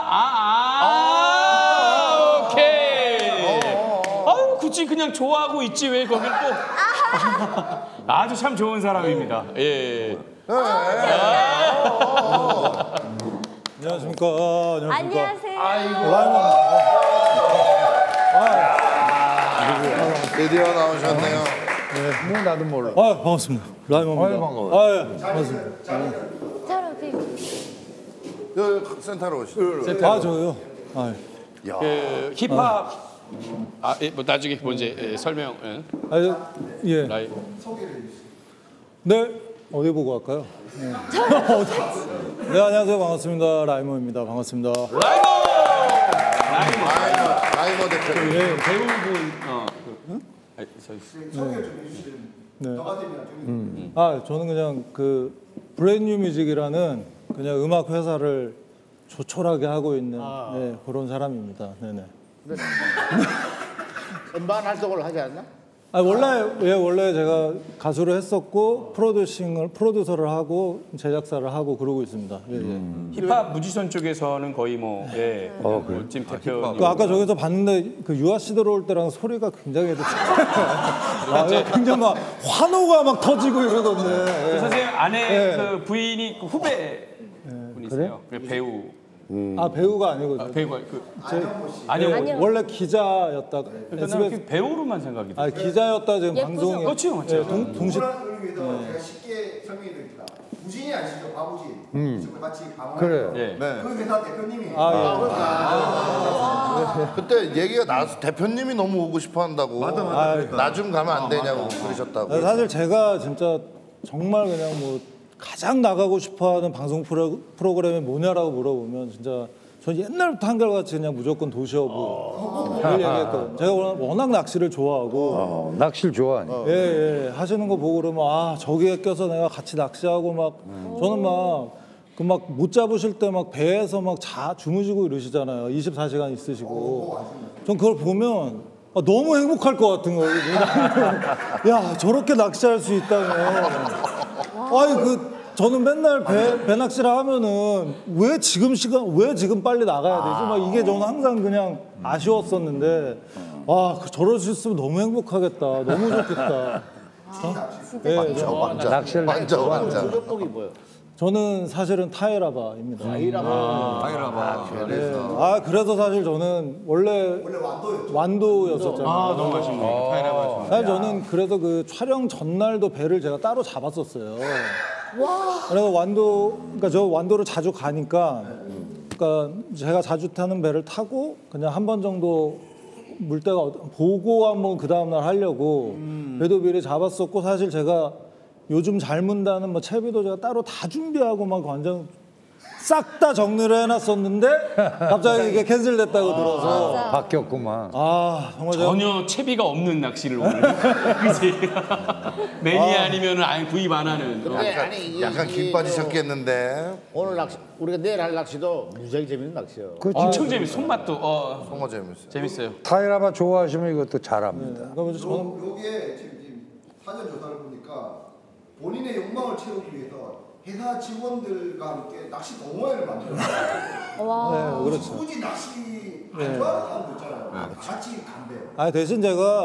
아아아 오케이. 아유 굳이 그냥 좋아하고 있지 왜 거길 또 아주 참 좋은 사람입니다. 예. 안녕하십니까. 안녕하십니까. 안녕하세요. 드디어 나오셨네요. 뭐 나도 몰라. 아 반갑습니다. 라이먼입니다. 아유, 반가워요. 아, 예. 반갑습니다. 차라리 여기 센터로 오시죠. 아 저요. 아, 예. 그 힙합 아, 예, 뭐 나중에 먼저 예, 설명. 예. 아, 저, 예. 라이. 네. 어디 보고 갈까요? 네. 어디? 네 안녕하세요. 반갑습니다. 라이먼입니다. 반갑습니다. 라이머. 라이머, 라이머 대표. 예. 배우분 어. 그, 아니, 저기. 소개 좀 해주시는 네. 너가대면 음. 아 저는 그냥 그 브랜뉴 뮤직이라는 그냥 음악 회사를 조촐하게 하고 있는 네, 그런 사람입니다. 네네. 음반 활동을 하지 않나? 아 원래 예 원래 제가 가수를 했었고 프로듀싱을 프로듀서를 하고 제작사를 하고 그러고 있습니다. 예, 예. 힙합 뮤지션 쪽에서는 거의 뭐 예. 어, 그래. 멋진 대표. 그 아까 저기서 봤는데 그 유아 씨 들어올 때랑 소리가 굉장히 애들 아, 굉장히 막 환호가 막 터지고 이러던데. 그 선생님 아내 예. 그 부인이 그 후배 분이세요. 그 배우. 아 배우가 아니고 아, 배우가 그 아니 아니요. 원래 기자였다가 일단 나는 그 배우로만 생각이 돼. 아 기자였다 지금 예쁘죠? 방송에 그렇죠, 맞죠. 예, 동, 동시 동시를 위해서 제가 쉽게 설명해 드립니다. 우진이 아시죠? 박우진. 지금 같이 방황. 그래. 예. 그 회사 대표님이. 아, 그때 얘기가 나와서 대표님이 너무 오고 싶어 한다고. 맞아, 맞아. 나 좀 가면 안 되냐고 그러셨다고. 예. 사실 제가 진짜 정말 그냥 뭐 가장 나가고 싶어하는 방송 프로, 프로그램이 뭐냐라고 물어보면 진짜 전 옛날부터 한결같이 그냥 무조건 도시어부를 얘기했거든요. 제가 워낙, 워낙 낚시를 좋아하고 어, 낚시를 좋아하니. 예, 예. 하시는 거 보고 그러면 아 저기에 껴서 내가 같이 낚시하고 막 저는 막 그 막 못 잡으실 때 막 배에서 막 자 주무시고 이러시잖아요. 이십사 시간 있으시고 전 그걸 보면 아, 너무 행복할 것 같은 거예요. 야 저렇게 낚시할 수 있다면 아니 그 저는 맨날 배, 배 낚시를 하면은 왜 지금 시간 왜 지금 빨리 나가야 되지? 막 이게 저는 항상 그냥 아쉬웠었는데 아 그 저럴 수 있으면 너무 행복하겠다. 너무 좋겠다. 예, 완전 완전 낚시를 완전 완전. 조적복이 뭐예요? 저는 사실은 타이라바입니다. 아이라마. 당연하다. 예. 아 그래서 사실 저는 원래 원래 완도였죠. 완도였었잖아요. 아 너무 가신 분이니까 타이라바. 사실 저는 그래서 그 촬영 전날도 배를 제가 따로 잡았었어요. 그래서 완도, 그러니까 저 완도를 자주 가니까, 그러니까 제가 자주 타는 배를 타고 그냥 한 번 정도 물때가 어떠- 보고 한번 그 다음 날 하려고 배도 미리 잡았었고 사실 제가 요즘 잘 문다는 뭐 채비도 제가 따로 다 준비하고 막 완전 싹 다 정리를 해놨었는데 갑자기 이게 캔슬됐다고 들어서 바뀌었구만. 아 정말 제가 전혀 채비가 없는 낚시를 오늘. 그지? 매니 아니면은 아예 구입 안 하는. 어. 근데 아니 이- 약간 이 김 빠지셨겠는데. 오늘 낚시 우리가 내일 할 낚시도 무지하게 재밌는 낚시요. 그 엄청 재밌. 손맛도 어 송어 재밌어요. 재밌어요. 타이라바 좋아하시면 이것도 잘합니다. 그러면 저는 요- 요게 지금, 지금 사전 조사를 보니까 본인의 욕망을 채우기 위해서 회사 직원들과 함께 낚시 동호회를 만들었어요. 와. 굳이 낚시 안 좋아하는 사람도 있잖아요. 같이 간대요. 아 대신 제가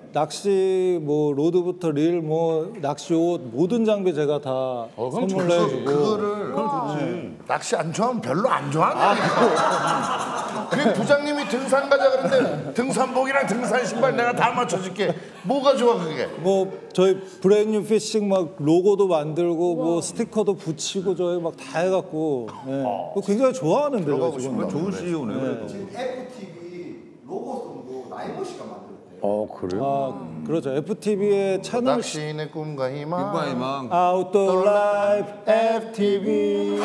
낚시 뭐 로드부터 릴 뭐 낚시 옷 모든 장비 제가 다 어, 그럼 선물로 좋지. 해주고. 그거를 낚시 안 좋아하면 별로 안 좋아하네. 그 부장님이 등산 가자 그러는데 등산복이랑 등산 신발 내가 다 맞춰줄게. 뭐가 좋아 그게? 뭐 저희 브랜뉴 피싱 막 로고도 만들고 뭐 스티커도 붙이고 저희 막 다 해갖고 네. 그거 굉장히 좋아하는데 들어가고 지금. 싶어. 좋은 씨이오네 그래도. 지금 에프티비 로고송도 라이버 씨가 만들었대요. 어 그래요? 아 그렇죠. 에프티비의 채널 낚시인의 꿈과 희망. 꿈과 희망. 아웃도어 라이프 에프티비.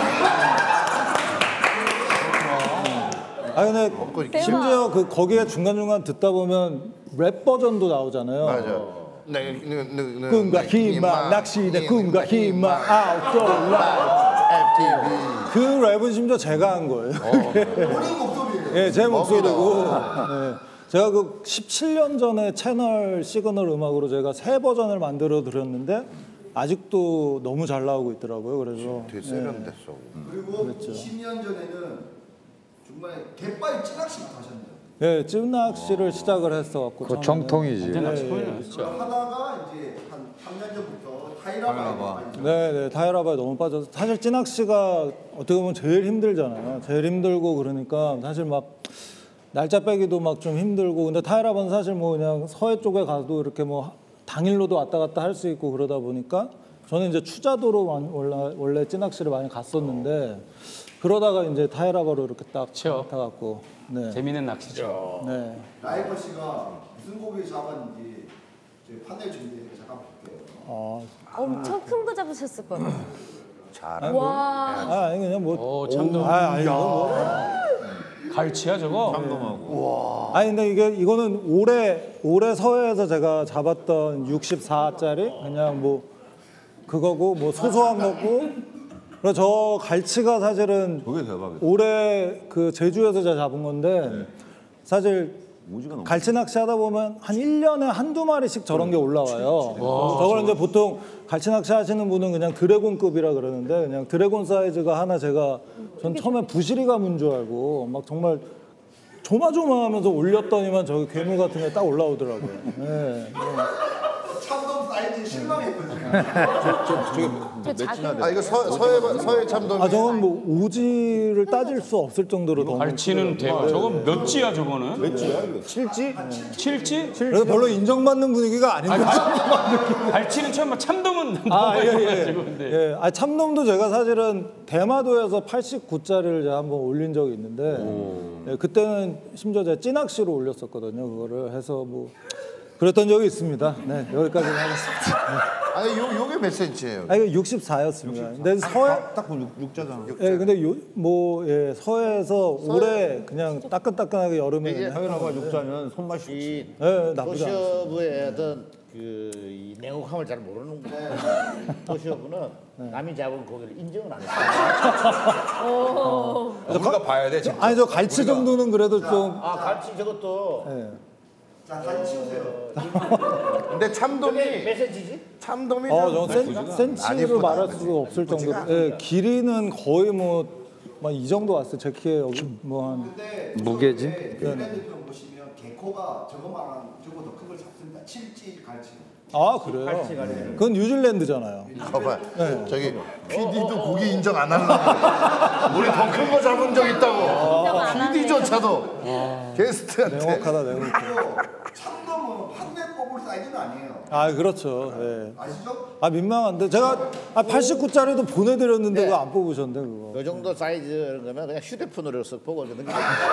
아 근데 심지어 그 거기에 중간 중간 듣다 보면 랩 버전도 나오잖아요. 맞아. 네, 네, 네, 네, 꿈과 네, 희망, 낚시인의 꿈과 희망, 아웃도어 라이프. 에프티비. 그 랩은 심지어 제가 한 거예요. 본인 목소리예요. 예, 제 목소리고. 예. 제가 그 십칠 년 전에 채널 시그널 음악으로 제가 새 버전을 만들어 드렸는데 아직도 너무 잘 나오고 있더라고요. 그래서 되게 세련됐어. 그리고 이십 년 전에는 정말 갯바위 찌낚시부터 하셨네요. 예, 찜낚시를 시작을 했어갖고 그 정통이지. 그걸 하다가 이제 한 삼 년 전부터 타이라바에 네, 네, 타이라바에 너무 빠져서 사실 찌낚시가 어떻게 보면 제일 힘들잖아요. 제일 힘들고 그러니까 사실 막 날짜 빼기도 막 좀 힘들고 근데 타이라바는 사실 뭐 그냥 서해 쪽에 가도 이렇게 뭐 당일로도 왔다 갔다 할 수 있고 그러다 보니까 저는 이제 추자도로 많이 원래 원래 찌낚시를 많이 갔었는데 그러다가 이제 타이라바로 이렇게 딱 그쵸. 타갖고 네, 재미있는 낚시죠. 네. 라이버 씨가 무슨 고기 잡았는지 저희 판넬 준비해서 잠깐 볼게요. 아, 엄청 큰 거 잡으셨을 거예요. 잘하고. 와. 아 아니 그냥 뭐 오, 참돔. 아, 아니 이거 뭐. 갈치야 저거? 아니 근데 이게 이거는 올해 올해 서해에서 제가 잡았던 육십사 짜리 그냥 뭐 그거고 뭐 소소한 거고 그리고 저 갈치가 사실은 저게 대박이다. 올해 그 제주에서 제가 잡은 건데 사실 오지가 너무. 갈치 낚시 하다 보면 한 일 년에 한두 마리씩 저런 게 올라와요. 저거는 이제 보통 갈치 낚시 하시는 분은 그냥 드래곤급이라 그러는데 그냥 드래곤 사이즈가 하나 제가 전 처음에 부시리 가문 줄 알고 막 정말 조마조마하면서 올렸더니만 저기 괴물 같은 게 딱 올라오더라고요. 네. 참돔 사이즈 실망했거든요. 저 작은 아 이거 서, 서해 서해 참돔이. 아 저건 뭐 오지를 따질 수 없을 정도로 너무 갈치는 대박. 저건 몇 지야 저거는? 몇 지야? 칠지? 칠지? 그래서 별로 인정받는 분위기가 아닌데. 갈치는 처음 참돔은 아, 예, 예. 가지고 근데. 예. 아, 참돔도 제가 사실은 대마도에서 팔십구 짜리를 제가 한번 올린 적이 있는데 예, 그때는 심지어 제가 찌낚시로 올렸었거든요. 그거를 해서 뭐 그랬던 적이 있습니다. 네, 여기까지는 하겠습니다. 아니 요 요게 몇 센치예요? 아, 이거 육십사였습니다. 근데 서해 딱 보면 육자잖아. 예, 근데 요, 뭐 예, 서해에서 올해 그냥 따끈따끈하게 여름에 이게 그냥 타이라바 육자면 손맛이 좋지. 이 예, 나쁘지 않아요. 도시어부의 어떤 그이 냉혹함을 잘 모르는 도시어부는 남이 잡은 고기를 인정을 안 했어요. 우리가 봐야 돼. 진짜. 아니 저 갈치 정도는 그래도 좀 아 갈치 저것도 예. 자, 사진 치우세요. 근데 참돔이 몇 센치지? 참돔이 어, 좀 저 센, 센치로 이쁘다. 말할 수가 없을 정도로. 예, 길이는 거의 뭐 이 정도 왔어요. 제 키에 여기 뭐한 근데 무게지? 뉴질랜드 편 보시면 개코가 저거만한 저거 더 큰 걸 잡습니다. 칠지 갈치. 아 그래요? 그건 뉴질랜드잖아요. 봐봐. 저기 피디도 고기 인정 안 하려고. 우리 더 큰 거 잡은 적 인정 안 있다고. 하네. 피디조차도 게스트한테. 냉혹하다 냉혹해. 그리고 참돔은 판넬 뽑을 사이즈는 아니에요. 아 그렇죠. 예. 아시죠? 아 민망한데 제가 아 팔십구 짜리도 보내드렸는데 그거 안 뽑으셨네 그거. 요 정도 사이즈 그러면 그냥 휴대폰으로 쓱 보고 이렇게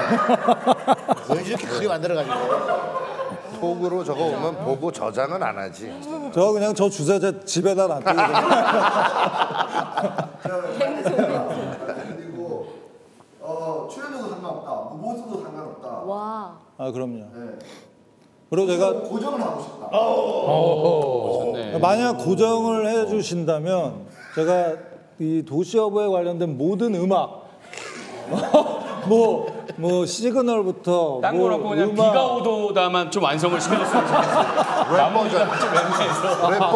왜 이렇게 크게 만들어가지고 속으로 저거 오면 보고 저장은 안 하지. 저 그냥 저 주세 제 집에다 놔두고. 그리고 어, 출연료도 상관없다. 무보수도 상관없다. 와. 아 그럼요. 네. 그리고 제가 고정을 하고 싶다. 좋네. 만약 고정을 해주신다면 제가 이 도시어부에 관련된 모든 음악 뭐 뭐 시그널부터 딴 뭐 거라고 그냥 음악, 비가 오도다만 좀 완성을 시켜줬으면 좋겠어. 랩 버전. 좀 애매해서. 랩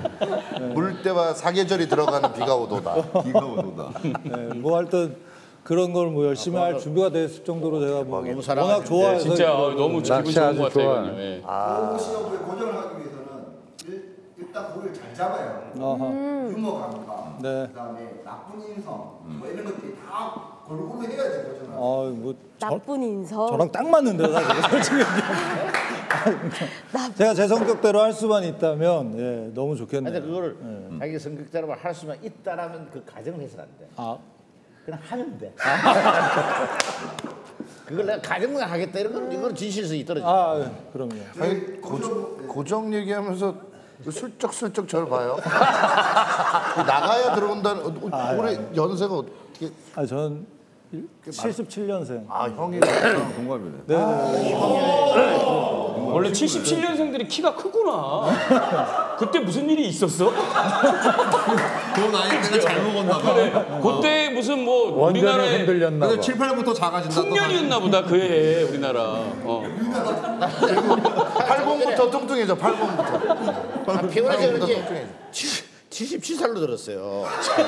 버전으로. 물때와 사계절이 들어가는 비가 오도다. 기가 오도다. 네, 뭐 하여튼 그 그런 걸 뭐 열심히 할 준비가 됐을 정도로 제가 뭐 너무 사랑하시는데. 워낙 좋아해서 진짜 이런 너무 기분 낚시 좋은 아주 것 같아요. 좋아요. 이거는요. 예. 아. 시험에 고정을 하기 위해서는 일, 일단 고기를 잘 잡아요. 어허. 유머 감각, 네. 그다음에 나쁜 인성, 뭐 이런 것들이 다 골고루 해야지 고정을. 어, 뭐 나쁜 인성. 저랑 딱 맞는데 사실 솔직히 얘기하면. 제가 제 성격대로 할 수만 있다면 예, 너무 좋겠네요. 근데 그거를 자기 성격대로 할 수만 있다라면 그 가정을 해서는 안 돼. 아, 그냥 하면 돼. 그걸 내가 가정만 하겠다 이런 건 이건 진실성이 떨어져. 아 예, 그럼요. 아니 고정, 고정 얘기하면서 슬쩍슬쩍 저를 봐요. 나가야 들어온다는 어, 올해 연세가 어떻게? 아, 저는 칠십칠 년생. 아 형이 동갑이네. 원래 칠십칠 년생들이 키가 크구나. 그때 무슨 일이 있었어? 그 나이 때가 잘 먹었나 봐. 그래. 그때 무슨 뭐 원전이 우리나라의 흔들렸나 봐. 근데 칠, 팔부터 작아진다. 또 풍년이었나 보다 그 해에 우리나라. 어. 팔공부터 뚱뚱해져. 팔공부터. 아, 피곤해서 그런지 칠십칠 살로 들었어요.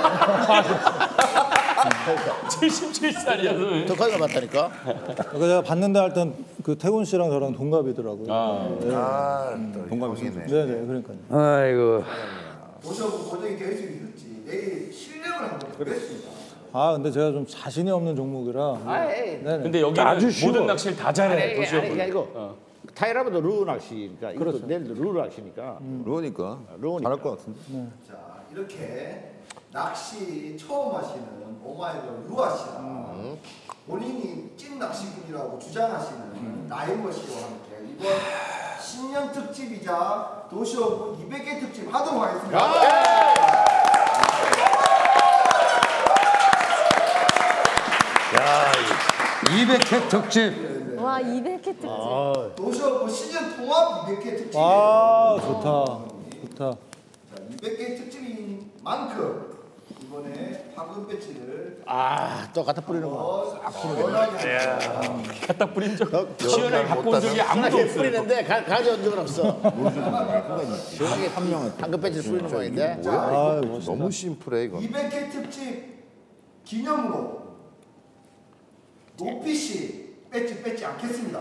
칠십칠 살이야. 더 가지가 맞다니까. 그러니까 제가 봤는데 할땐 그 태군 씨랑 저랑 동갑이더라고요. 아, 동갑이네. 네네, 그러니까요. 아이고. 고정 고정이 될 수 있을지 내일 실력을 한번 보겠습니다. 아, 근데 제가 좀 자신이 없는 종목이라. 아이. 네네. 근데 여기는 모든 낚시를 다 잘해. 아니, 아니, 그게 도시오분. 아니고 타이라바도 루어 낚시니까 이것도 내일도 루어 낚시니까. 그러니까. 루어니까. 잘할 것 같은데. 자 이렇게 낚시 처음 하시는 오마이걸 유아 씨랑 본인이 찐 낚시꾼이라고 주장하시는 나이버 씨와 함께 이번 신년 특집이자 도시오브 이백 개 특집 하도록 하겠습니다. 이백 회 특집. 와 이백 회 특집. 도시오브 시즌 통합 이백 개 특집. 아, 좋다. 좋다. 자, 이백 개 특집인 만큼 이번에 황금 배지를 아, 또 갖다 뿌리는 거. 시원하게 갖다 뿌린 적 시원하게 갖고 온 적이 아무도 하나씩 없어요. 뿌리는데 가, 가져온 적은 없어. 시원하게 한금 배지를 뿌리는 거인데. 아, 멋있다. 너무 심플해 이거. 이백 회 특집 기념으로 노피 씨 뺏지 뺏지 않겠습니다.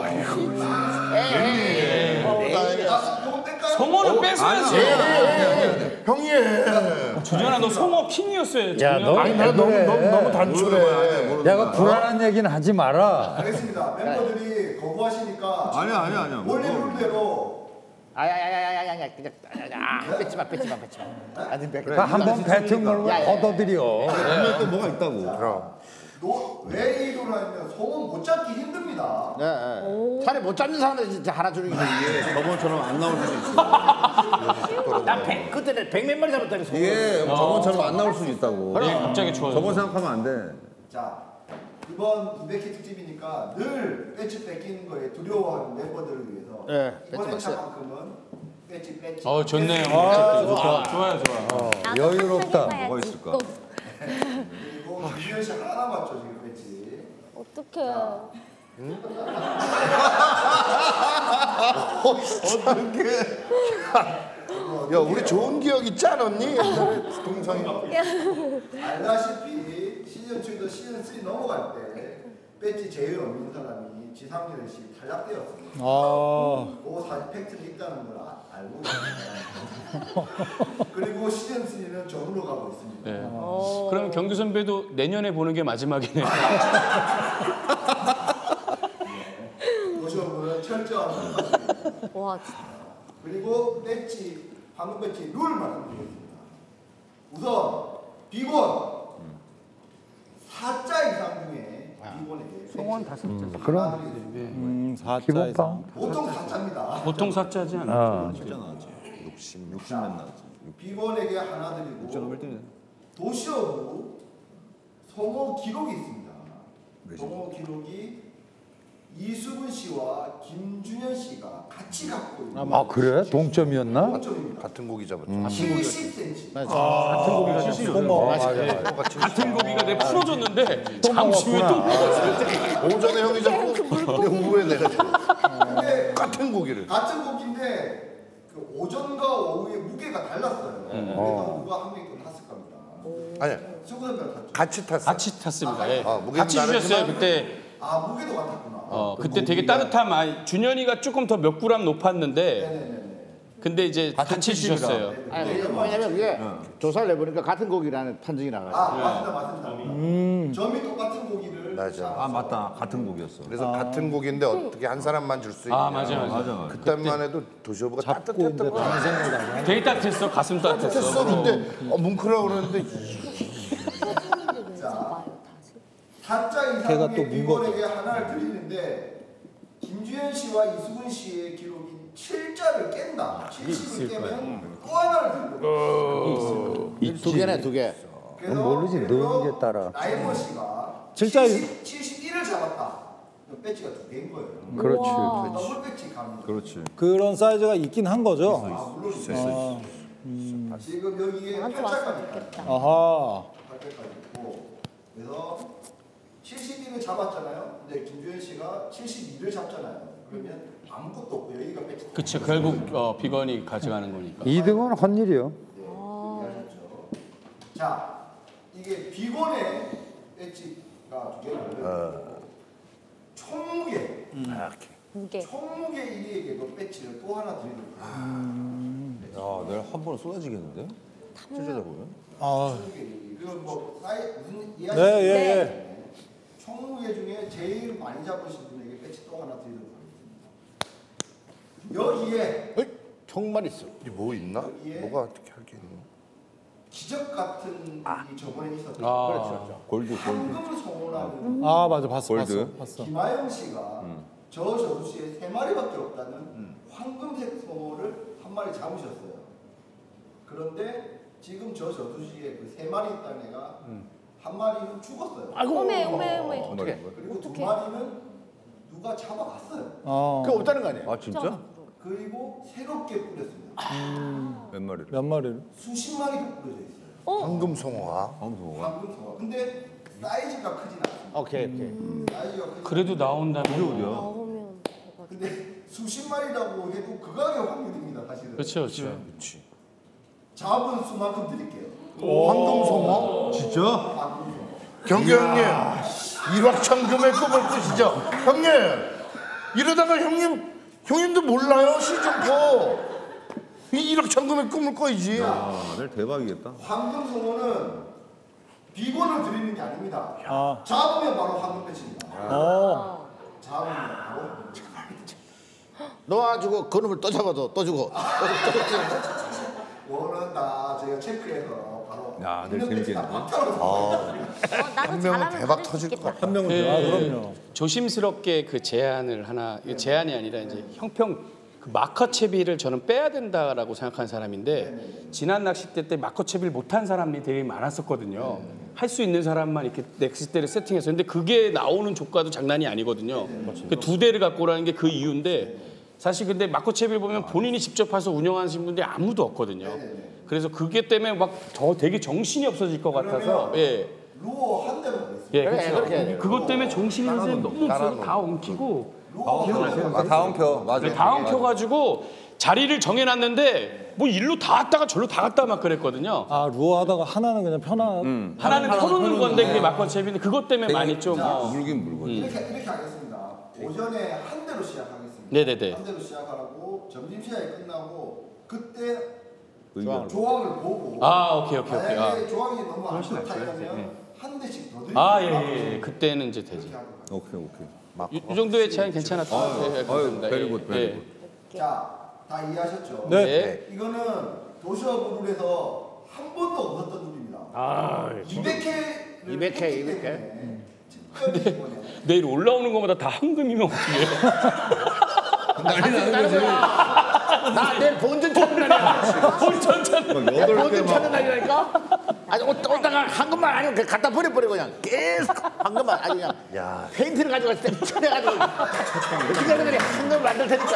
에이. 아, 이거 뺄까요? 성어는 뺏어야지. 형이 해. 준현아 너 성어 킹이었어요. 야, 너 아니 나 너무 그래. 너무 너무 단출해. 내가 불안한 얘기는 하지 마라. 알겠습니다. 멤버들이 거부하시니까 아니야, 아니야, 아니야. 원래 룰대로 아야야야야야야 그냥 아, 뺏지 마, 뺏지 마, 뱉지 마. 아니 뺏. 한번 뱉은 걸 야, 야, 야. 걷어들여. 분명 또 뭐가 있다고. 노, 왜 이루라 하면 소문 못 잡기 힘듭니다. 네, 네. 차라리 못 잡는 사람들 진짜 하나 주는 게 이게 저번처럼 안 나올 수도 있어. 나 백, 그때는 백몇 마리 잡았다니 소문. 이게 저번처럼 안 나올 수도 있다고. 예, 갑자기 좋아져. 저번 생각하면 안 돼. 자, 이번 이백 회 특집이니까 늘 배치 뺏기는 거에 두려워하는 멤버들을 위해서 네, 이번 배치 행사만큼은 배치 뺏지. 어 좋네요. 아, 좋아. 좋아요, 좋아. 나도 여유롭다. 상상해봐야지. 뭐가 있을까? 또 그리고 김현 씨 하나 남았죠 지금 배치. 어떡해요. 야 우리 좋은 기억 있지 않았니? 동성이. 알다시피 시즌 이에서 시즌 삼 넘어갈 때 배지 제일 없는 사람이 지상렬 씨 탈락되었습니다. 아, 그 사실 팩트는 있다는 걸 아, 알고 있습니다. 그리고 시즌 삼은 저으로 가고 있습니다. 네. 그럼 경규 선배도 내년에 보는 게 마지막이네. 도시오브는 철저한 와 진짜. 그리고 배지 황금 배지 룰 말씀드리겠습니다. 우선 비번 사 자 이상 중에 비번에게 성원 다섯 자. 그럼. 음, 사 자 기본빵. 이상. 보통 사 자입니다. 보통 사자지 않아. 아, 진짜 나왔지. 육십, 육십만 나왔지. 비번에게 하나 드리고 도시오브 성호 기록이 있습니다. 성호 기록이 이수근 씨와 김준현 씨가 같이 갖고 있는 아 그래? 동점이었나? 동점입니다. 같은 고기 잡았죠. 칠십 센티미터. 같은 고기가 됐어요. 같은 고기가 내가 풀어줬는데 잠시 후에 또 풀어줬어요. 오전에 형이 잡고 근데 오후에 내가 잡고. 근데 같은 고기를. 같은 곡인데 그 오전과 오후의 무게가 달랐어요. 그래서 누가 한 명이 또 탔을 겁니다. 아니야. 수구 선배가 탔죠. 같이 탔어. 같이 탔습니다. 예. 아, 무게는 같이 주셨어요 다르지만- 그때. 아 무게도 같았구나. 어 그때 되게 따뜻한 많이 준현이가 조금 더 몇 그램 높았는데 네네네. 근데 이제 같이 주셨어요. 아니, 왜냐면 그게 조사를 해보니까 같은 고기라는 판정이 나가요. 아 맞습니다, 맞습니다. 점이 똑같은 고기를 맞아. 아 맞다 같은 곡이었어. 그래서 같은 곡인데 어떻게 한 사람만 줄 수 있냐. 아 맞아 맞아. 맞아. 그때만 해도 도시오브가 잡고 따뜻했던 이제 거야. 방생을 나가. 되게 따뜻했어. 가슴 따뜻했어. 했어. 근데 어, 뭉클하고 그러는데 타짜 걔가 또 이상의 문 거죠. 비건에게 하나를 드리는데 김주현 씨와 이수근 씨의 기록인 칠자를 깬다. 칠십을 깨면 또 하나를 드리고. 두 개네, 두 개. 그래서 모르지, 예를 들어 넣은 게 따라. 라이머 씨가 칠자 칠십, 칠십일을 잡았다. 그럼 배지가 두 개인 거예요. 그렇지. 더블 배지 가는 거예요. 그렇지. 그런 사이즈가 있긴 한 거죠. 아 물론 있어요. 지금 여기에 나한테 팔자까지 왔으면 있다. 좋겠다. 아하. 팔자까지 있고 그래서 칠십일을 잡았잖아요. 근데 김주현 씨가 칠십이를 잡잖아요. 그러면 아무것도 없고 여기가 배지. 그치 결국 어, 비건이 가져가는 거니까. 이 등은 헛일이요. 이해하셨죠? 자, 이게 비건의 배지가 두 개를 총무게, 무게. 총무게 일 위에게도 배지를 또 하나 드리는 거예요. 야 내일 한 번에 쏟아지겠는데? 찢어져 보면. 아, 총무게 일 위. 그리고 뭐 사이 무슨 네, 이해하시죠? 예, 예. 총무게 중에 제일 많이 잡으신 분에게 배지 또 하나 드리는 거예요. 여기에 어이, 정말 있어. 이게 뭐 있나? 예. 뭐가 어떻게 할 게 있나? 기적 같은 일이 저번에 있었던 아. 그렇죠. 골드 골드. 황금 송호라는 아 맞아, 봤어, 골드. 봤어, 봤어. 김하영 씨가 저 저수지에 세 마리밖에 없다는 황금색 송어를 한 마리 잡으셨어요. 그런데 지금 저 저수지에 그 세 마리 있다는 애가 한 마리는 죽었어요. 오메 오메 오메. 어떻게? 그리고 두 어떡해. 마리는 누가 잡아갔어요. 어, 그게 없다는 거 아니에요? 아 진짜? 그리고 새롭게 뿌렸습니다. 몇 마리를? 몇 마리를? 수십 마리도 뿌려져 있어요. 황금 송어가. 황소가. 황금 송어. 근데 사이즈가 크진 않습니다. 오케이, 오케이. 사이즈가 크진 그래도 나온다면. 나오면 대박이다. 근데 수십 마리라고 해도 그 가격 확률입니다, 사실은. 그렇죠 그렇죠. 잡은 수만큼 드릴게요. 황금 송어? 진짜? 황금 송어. 경규 형님 일확천금의 꿈을 꾸시죠. 형님 이러다가 형님 형님도 몰라요 시즌포. 이 일확천금의 꿈을 꿔야지. 아 내일 대박이겠다. 황금 송어는 비건을 드리는 게 아닙니다. 아, 잡으면 바로 황금 배치입니다. 어, 잡으면 바로. 놓아주고 그놈을 또 잡아도 또 주고. 원은 다 저희가 체크해서 바로. 야, 내일 황금 배치 다 재밌겠네. 박차로 어, 나도 한 명은 잘하면 대박 받을 수 터질 것 있겠다. 같아. 한 명은 그 아, 그럼요. 조심스럽게 그 제안을 하나 이게 제안이 아니라 이제 형평 그 마커 채비를 저는 빼야 된다라고 생각하는 사람인데 지난 낚싯대 때 마커 채비를 못한 사람이 되게 많았었거든요. 할 수 있는 사람만 이렇게 낚싯대를 세팅해서 근데 그게 나오는 조과도 장난이 아니거든요. 그 두 대를 갖고 오라는 게 그 이유인데 사실 근데 마커 채비를 보면 본인이 직접 해서 운영하시는 분들이 아무도 없거든요. 그래서 그게 때문에 막 더 되게 정신이 없어질 것 같아서 예. 루어 한 대만 있습니다. 예, 그래, 그렇죠. 그렇게 해야 돼요. 그것 때문에 정신이 선생님 너무 없어서 다 엉키고 아 다음 켜 맞아. 네, 다 엉켜가지고 자리를 정해놨는데 뭐 일로 다 왔다가 절로 다 갔다 막 그랬거든요. 아 루어 하다가 하나는 그냥 편하. 하나는 펴놓는 건데 그게 마커체비인데 그것 때문에 많이 좀 어. 물긴 물건. 이렇게 이렇게 하겠습니다. 오전에 한 대로 시작하겠습니다. 네네네. 한 대로 시작하고 점심 시간이 끝나고 그때 의견. 조항을 보고 아 오케이 오케이 오케이. 아, 만약에 조항이 너무 안 좋다 이러면 한 대씩 더 드리고 아 예, 예, 예. 그때는 이제 되지. 이렇게 하는 거예요. 오케이 오케이. 이, 이 정도의 제한 괜찮았다. 예, 예, 아유 감사합니다. 베리굿 예, 베리굿. 자, 다 이해하셨죠? 네. 예. 이거는 도시업 룰에서 한 번도 없었던 룰입니다. 아, 이백 회를 이백 회, 했기 이백 회. 때문에 특별히 이번에 내일 올라오는 것보다 다 황금이면 어떡해. 나 내일 본전 찾는 날이야. 본전 찾는 막 여덟 본전 개 찾는 막. 날이라니까. 아니 오- 오다가 한금만 아니면 그냥 갖다 버려버리고 그냥 계속 한금만 아니 그냥 야. 페인트를 가지고 칠해가지고 기자들이 한금 만들 테니까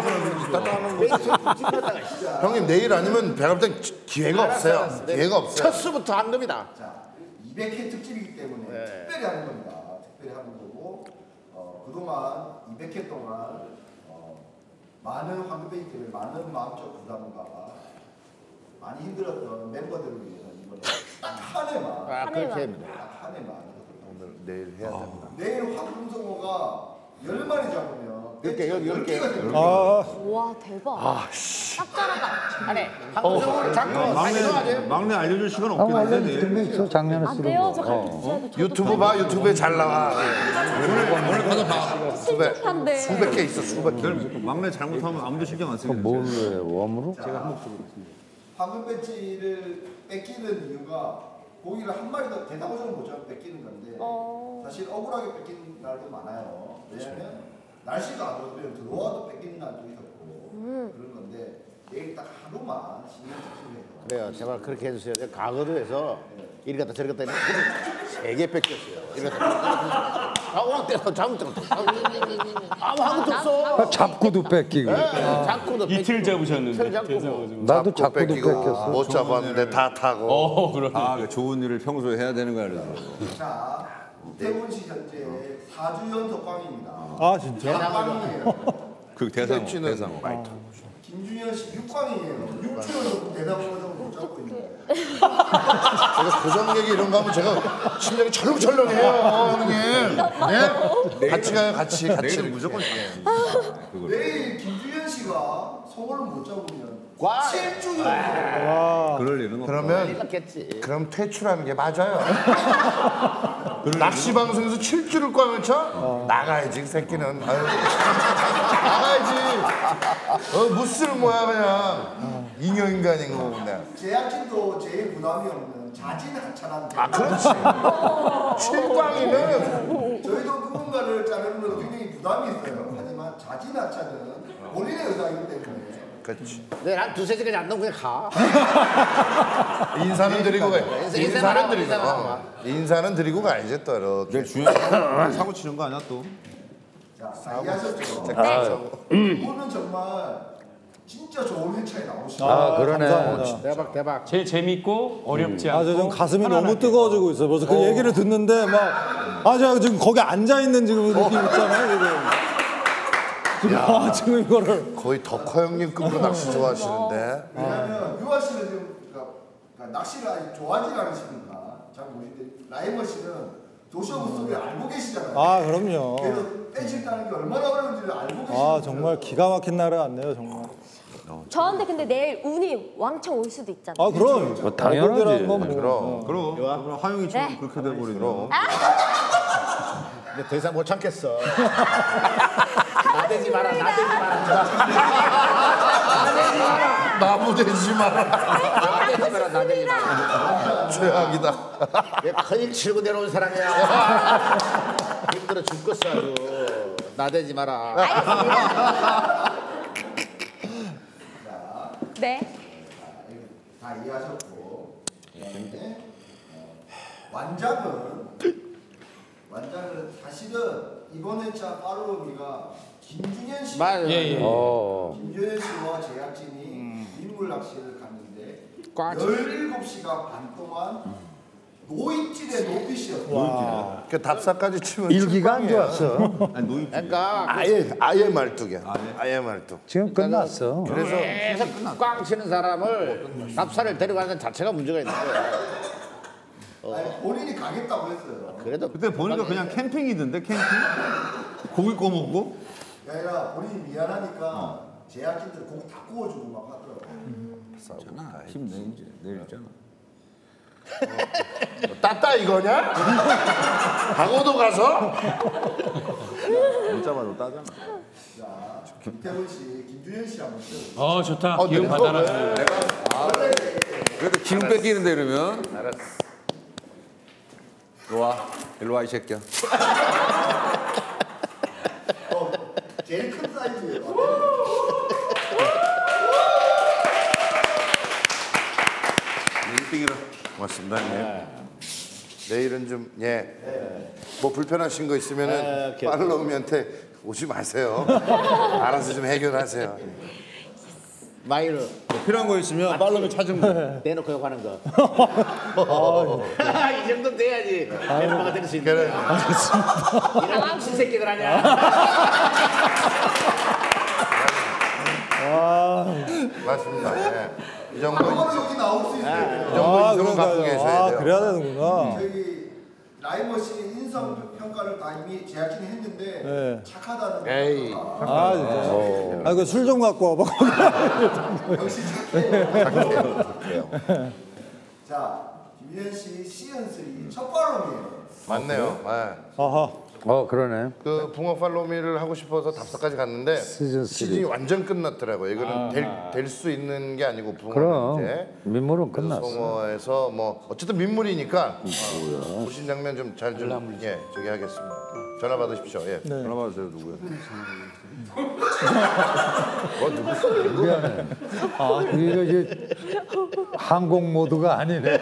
형님 내일 아니면 배가 땐 기회가 없어요. 기회가 없어요. 첫 수부터 한금이다. 자, 이백 회 특집이기 때문에 네. 특별히 하는 겁니다. 특별히 하는 거고 어, 그동안 이백 회 동안 어, 많은 황금 베이트를 많은 마음적 부담과 많이 힘들었던 멤버들을 위해서 이번에 거는 딱 한 해만. 아, 그렇게 합니다. 딱 한 해만. 오늘 내일 해야 된다. 내일 황금성어가 열 마리 잡으면 이렇게, 여기, 이렇게. 아, 와 대박. 딱 잘하다. 아니, 한국적으로 자꾸 많이 넣어야지. 막내, 막내 알려줄 시간 아, 없겠는데 완전 내일. 좀 있어 작년에 안 쓰는 돼요. 거. 저 가르쳐 줘야 돼. 유튜브 봐, 유튜브에 잘 나와. 오늘 가서 봐. 실패한데. 수백 개 있어, 수백 개. 내일 막내 잘못하면 아무도 신경 안 쓰겠지. 뭘 해? 웜으로? 황금 배지를 뺏기는 이유가 고기를 한 마리 더 대다고적으로 못 잡으면 뺏기는 건데 어. 사실 억울하게 뺏기는 날도 많아요. 왜냐면 날씨가 안 좋으면 들어와도 뺏기는 날도 있었고 그런 건데 내일 딱 하루만 신경 쓰시면 돼요. 그래요. 제발 그렇게 해주세요. 제가 과거도에서 이리 갔다 저리 갔다 했는데 세개 뺏겼어요. 이리 갔다. 아, 오늘 때려 잘못 때렸어. 아무 아무것도 없어. 잡고도 뺏기고. 잡고도 이틀 잡으셨는데. 이틀 잡고. 나도 잡고 잡고도 뺏기고 뺏겼어. 못 잡았는데 다 타고. 어, 그러네. 아, 그 좋은 일을 평소에 해야 되는 거야 그래서. 자, 이태원 씨 현재 사 주 연속 꽝입니다. 아 진짜? 대상꽝이에요. 그 대상어, 뺏기는 대상어. 김준현 씨 육 광이에요. 육 주 연속 대상꽝을 못 잡고 있는데. 그래서 고정 얘기 이런 거 하면 제가 심장이 철렁철렁해요, 형님. 네? 같이 가요, 같이, 같이. 내일은 무조건 내일 김준현 씨가 성호를 못 잡으면 꽝. 칠 주 연속. 그럴 일은 없어. 그러면 뺏겼지. 그럼 퇴출하는 게 맞아요. 낚시 방송에서 칠 주를 꽝을 쳐? 나가야지, 그 새끼는. 아유. 나가야지. 어, 무슨 뭐야 그냥. 잉여인간이고 그냥. 제작진도 제일 부담이 없는 자진 하차라는. 아, 그렇지. 칠꽝이는 저희도 누군가를 자르는 건 굉장히 부담이 있어요. 하지만 자진 하차는 본인의 의사이기 때문에. 그렇지. 내일 한 두세 시간이 안 넘으면 그냥 가. 인사는 드리고 가. 인사- 인사만 인사는 하고, 드리고 인사만 하고 가. 가. 인사는 드리고 가야지 또 이렇게. 내일 주연 사고 치는 거 아니야 또? 자, 이해하셨죠? 네. 이거는 정말 진짜 좋은 회차에 나오시죠. 아, 그러네. 감사합니다. 대박 대박. 제일 재밌고 어렵지 않고. 아, 저 지금 가슴이 편안하게. 너무 뜨거워지고 있어요. 벌써 그 얘기를 듣는데 막, 아, 제가 지금 거기 앉아 있는 지금 느낌 있잖아요, 지금. 지금, 아, 지금 이거를. 거의 덕화 형님급으로 낚시 좋아하시는데. 왜냐면 유아 씨는 지금 그러니까, 그러니까 낚시를 아직 좋아하지 않으시니까 잘 모르는데 라이머 씨는 도시오브 소리를 알고 계시잖아요. 아, 그럼요. 그래서 떼질다는 게 얼마나 어려운지를 알고 계시는 아, 정말 기가 막힌 날이 왔네요, 정말. 저한테 근데 내일 운이 왕창 올 수도 있잖아요. 아, 그럼. 뭐 당연하지. 거기라는 건 뭐. 그럼. 그럼 그럼 하영이처럼 네. 그렇게 돼버리면 근데 더 이상 못 참겠어. 나대지 마라, 나대지 마라. 나무 대지 마라. 나대지 마라, 나대지 마라. 최악이다. 왜 큰일 치고 내려온 사람이야. 힘들어 죽겠어 아주. 나대지 마라. 네. 다 이해하셨고 그다음에 어, 완장은 완장은 사실은 이번 회차 팔로우미가 김준현 씨, 말. 예, 예. 어. 김준현 씨와 제작진이 민물 낚시를 갔는데 꽉 열일곱 시간 반 동안 노입질의 노피시였어요. 그 답사까지 치면 일기가 안 칠꽝이야. 좋았어. 아니 노입 그러니까 아예 아예 말뚝이야. 아예 말뚝. 지금 끝났어. 그래서 계속 꽝 치는 사람을 답사를 데려가는 자체가 문제가 있는 거야. 아니, 본인이 가겠다고 했어요. 그래도 그때 보니까 그냥 캠핑이던데 캠핑? 고기 구워 먹고? 그게 아니라 본인이 미안하니까 제작진들 고기 다 구워주고 막 하더라고요. 힘내 이제 내일 있잖아. 따따 이거냐? 강호도 가서? 못 잡아도 따잖아. 자, 김태훈 씨, 김준현 씨 한번 요 어 좋다. 어, 기운 내가 받아라. 그래도 기운 뺏기는데 이러면. 일로 와, 일로 와 이 새끼야. 어, 제일 큰 사이즈예요. 일등이라. 고맙습니다. 네. 내일은 좀 예. 뭐 불편하신 거 있으면은 팔로우미한테 오지 마세요. 알아서 좀 해결하세요. 마이를 뭐 필요한 거 있으면 팔로우 찾으면 돼. 내놓고 욕 하는 거. 이 정도는 돼야지. 멤버가 될 수 있는 그래. 거야. 이런 미친 새끼들 아니야. 맞습니다. 예. 이 정도 한번 여기 나올 수 있어요. 이 정도 아, 인성을 갖고 그러니까요. 계셔야 아, 돼요. 그래야 되는구나. 저희 라이머씨 인성 평가를 다 이미 제작진이 했는데 네. 착하다는 에이. 평가가 아, 진짜. 아, 그 술 좀 갖고 와봐. 역시 착해요. 착해요. 자, 김희연 씨 시즌삼 첫 발롬이에요. 맞네요. 네. 아하. 어 그러네. 그 붕어 팔로미를 하고 싶어서 답사까지 갔는데 시즌 쓰리. 시즌이 완전 끝났더라고요. 이거는 될 수 있는 게 아니고 붕어는 그럼 이제 민물은 끝났어. 송어에서 뭐 어쨌든 민물이니까 어, 보신 장면 좀 잘 좀 예 저기 하겠습니다. 전화 받으십시오. 예. 전화 받으세요 누구야? 미안해. 아 이거 이제 항공 모드가 아니네.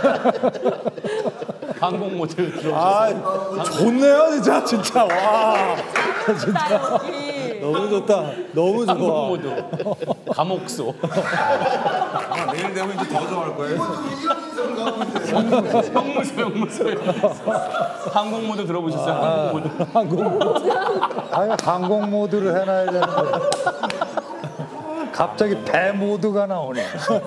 항공 모델 들어. 아, 좋네요, 진짜, 진짜. 와. 나 여기. 너무 좋다. 너무 항공 좋아. 모드. 감옥소. 아, 내일 되면 이제 더 좋아할 거예요. 이런 인성을 갖고 있어요. 형무소 형무소. 항공 모드 들어보셨어요? 항공 모드. 항공 모드. 아니 항공 모드를 해놔야 되는데. 갑자기 배 모드가 나오네.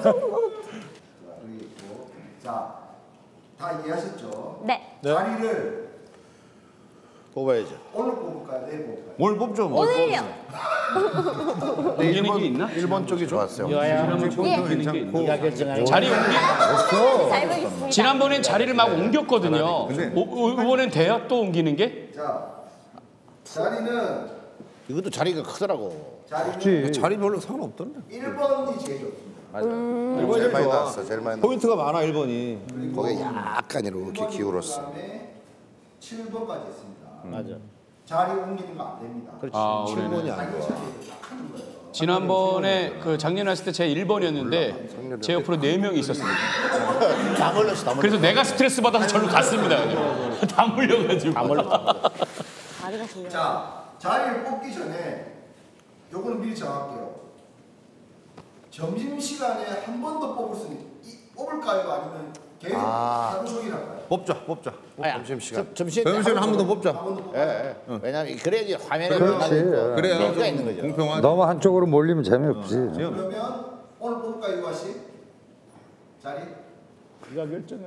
자, 다 이해하셨죠? 네. 자리를 뽑아야죠. 오늘 뽑을까요? 내일 뽑을까요? 오늘 뽑죠 뭐. 오늘요. 네, 옮기는 일본, 게 있나? 일본 쪽이 좋았어요. 네가 결정하는 자리 옮기. 잘 보겠습니다. 지난번엔 자리를 막 옮겼거든요. 근데- 오, 오, 이번엔 돼요? 또 옮기는 게? 자, 자리는 이것도 자리가 크더라고. 자리는 자리 별로 상관없던데. 일 번이 제일 좋습니다. 제일 많이 나왔어. 제일 많이 나왔어. 포인트가 많아 일 번이. 거기에 약간 이렇게 기울었어. 그다음에 칠 번까지 있습니다. 맞아. 자리 옮기는 거 안 됩니다. 그렇지. 아, 칠 올해는. 번이 안 자기 돼. 자리를 딱 하는 거예요. 지난번에 그 작년 했을 때 제 일 번이었는데 제 옆으로 네 명이 있었습니다. 다 몰렸어, 다 몰렸어. 그래서 내가 스트레스 받아서 절로 갔습니다. 그냥. 다 물려가지고. 다 몰렸어. 다리가 중요해. 자, 자리를 뽑기 전에 요거는 미리 정할게요. 점심 시간에 한 번 더 뽑을 수 있는 이- 뽑을까요? 아니면 계속 하루 종일 할까요? 뽑자 뽑자. 점심시간. 점심 점심시간 한 번 더 뽑자. 한 번 더 뽑 예, 예. 왜냐면 그래야지 화면에 그렇지. 그래야 재미가 있는 좀 거죠. 공평하게. 너무 한쪽으로 몰리면 재미없지. 그러면 오늘 뽑을까요, 유아 씨? 자리? 네가 결정해.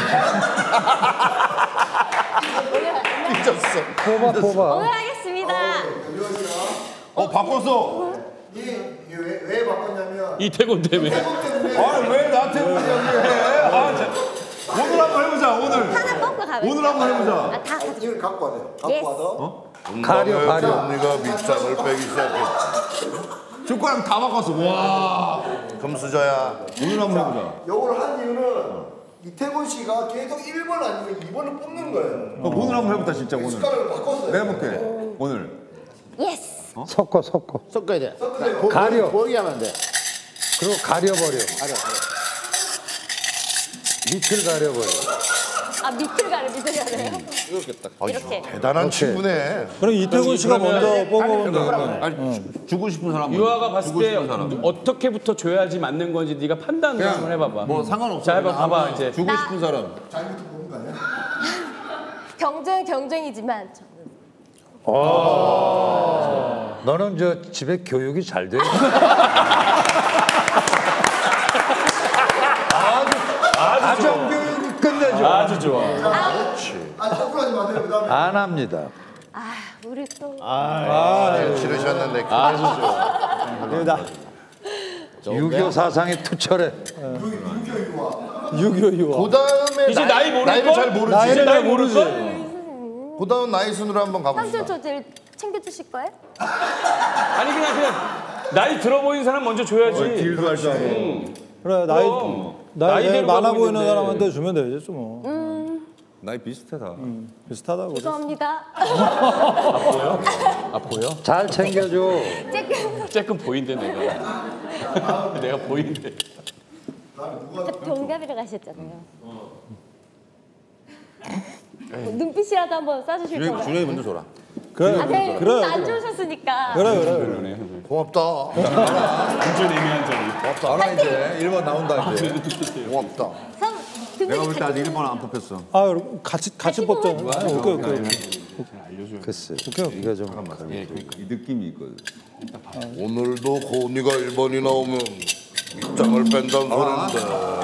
삐졌어. 뽑아 뽑아. 오늘 하겠습니다. 유아 씨가 어 바꿨어. 이왜 왜 바꿨냐면 이태곤 때문에. 태국 때문에 아왜 나한테 그렇게 해? 아 자, 오늘 한번 해보자 오늘. 하나 뽑고 가면. 오늘 한번 해보자. 아, 다 가져. 이걸 갖고 와요. 갖고 예스. 와서 가려, 가려. 언니가 밑장을 빼기 시작했지. 젓가락 다 바꿨어. 와. 금수저야. 오늘 한번 해보자. 요걸 한 이유는 이태곤 씨가 계속 일 번 아니면 이 번을 뽑는 거예요. 어, 오늘 한번 해보자 진짜 오늘. 숟가락을 바꿨어요. 내가 해볼게. 오늘. 예스. 섞어 섞어. 섞어야 돼. 섞으세요. 보- 가려. 보이게 하면 안 돼. 그리고 가려버려. 가려, 가려. 밑을 가려버려. 아, 밑을 가려, 밑을 가려요? 이렇게 딱. 이렇게. 대단한 친구네. 그럼 이태곤 씨가 먼저 뽑아보면 되겠네. 아니 주고 싶은 사람. 유아가 봤을 주고 때 싶은 사람. 어떻게부터 줘야지 맞는 건지 네가 판단을 한번 해봐봐. 뭐 상관없어. 자, 해봐, 그냥 봐봐, 아무나 이제. 주고 싶은 사람. 자기부터 뽑는 거 아니야? 경쟁, 경쟁이지만 저는. 너는 저 집에 교육이 잘 돼. 아주 가정 교육이 끝내줘. 아주 좋아. 아, 거꾸로 하지 마세요. 그다음에 안 합니다. 아, 우리 또. 네, 치르셨는데 아주 좋아. 나 유교 사상이 투철해. 육이오 유아. 그 다음에 이제 나이 모를 나이를 걸? 잘 모르지. 나이를 이제 잘 나이 모르지. 모를걸? 그 다음 나이 순으로 한번 가봅시다. 삼촌 저 제일 챙겨주실 거예요? 아니, 그냥, 그냥 나이 들어 보이는 사람 먼저 줘야지. 딜도 할 줄 알고. 그래 나이 그럼. 나이 제일 나이대로 많아 가고 보이는 있는데. 사람한테 주면 되겠죠 뭐. 나이 비슷해 다. 비슷하다고. 죄송합니다. 아, 보여? 잘 챙겨줘. 쬐끔 쬐끔 보인대, 내가. 내가 보인대. 동갑이라 가셨잖아요. 눈빛이라도 한번 쏴주실 준영이 건가요? 준영이 먼저 줘라. 그래 아, 네, 그래 안 좋으셨으니까. 그래 그래. 고맙다. 완전 애매한 점이. 알아 이제 일 번 나온다 이제. 고맙다. 선, 두 내가 분이 볼 때 아직 일 번 안 뽑혔어. 아 여러분 같이 같이 뽑자. 아, 오케이 오케이. 글쎄, 이거 좀. 이 느낌이 있거든. 오늘도 고은이가 일 번이 나오면 짱을 뺀다는 소린데.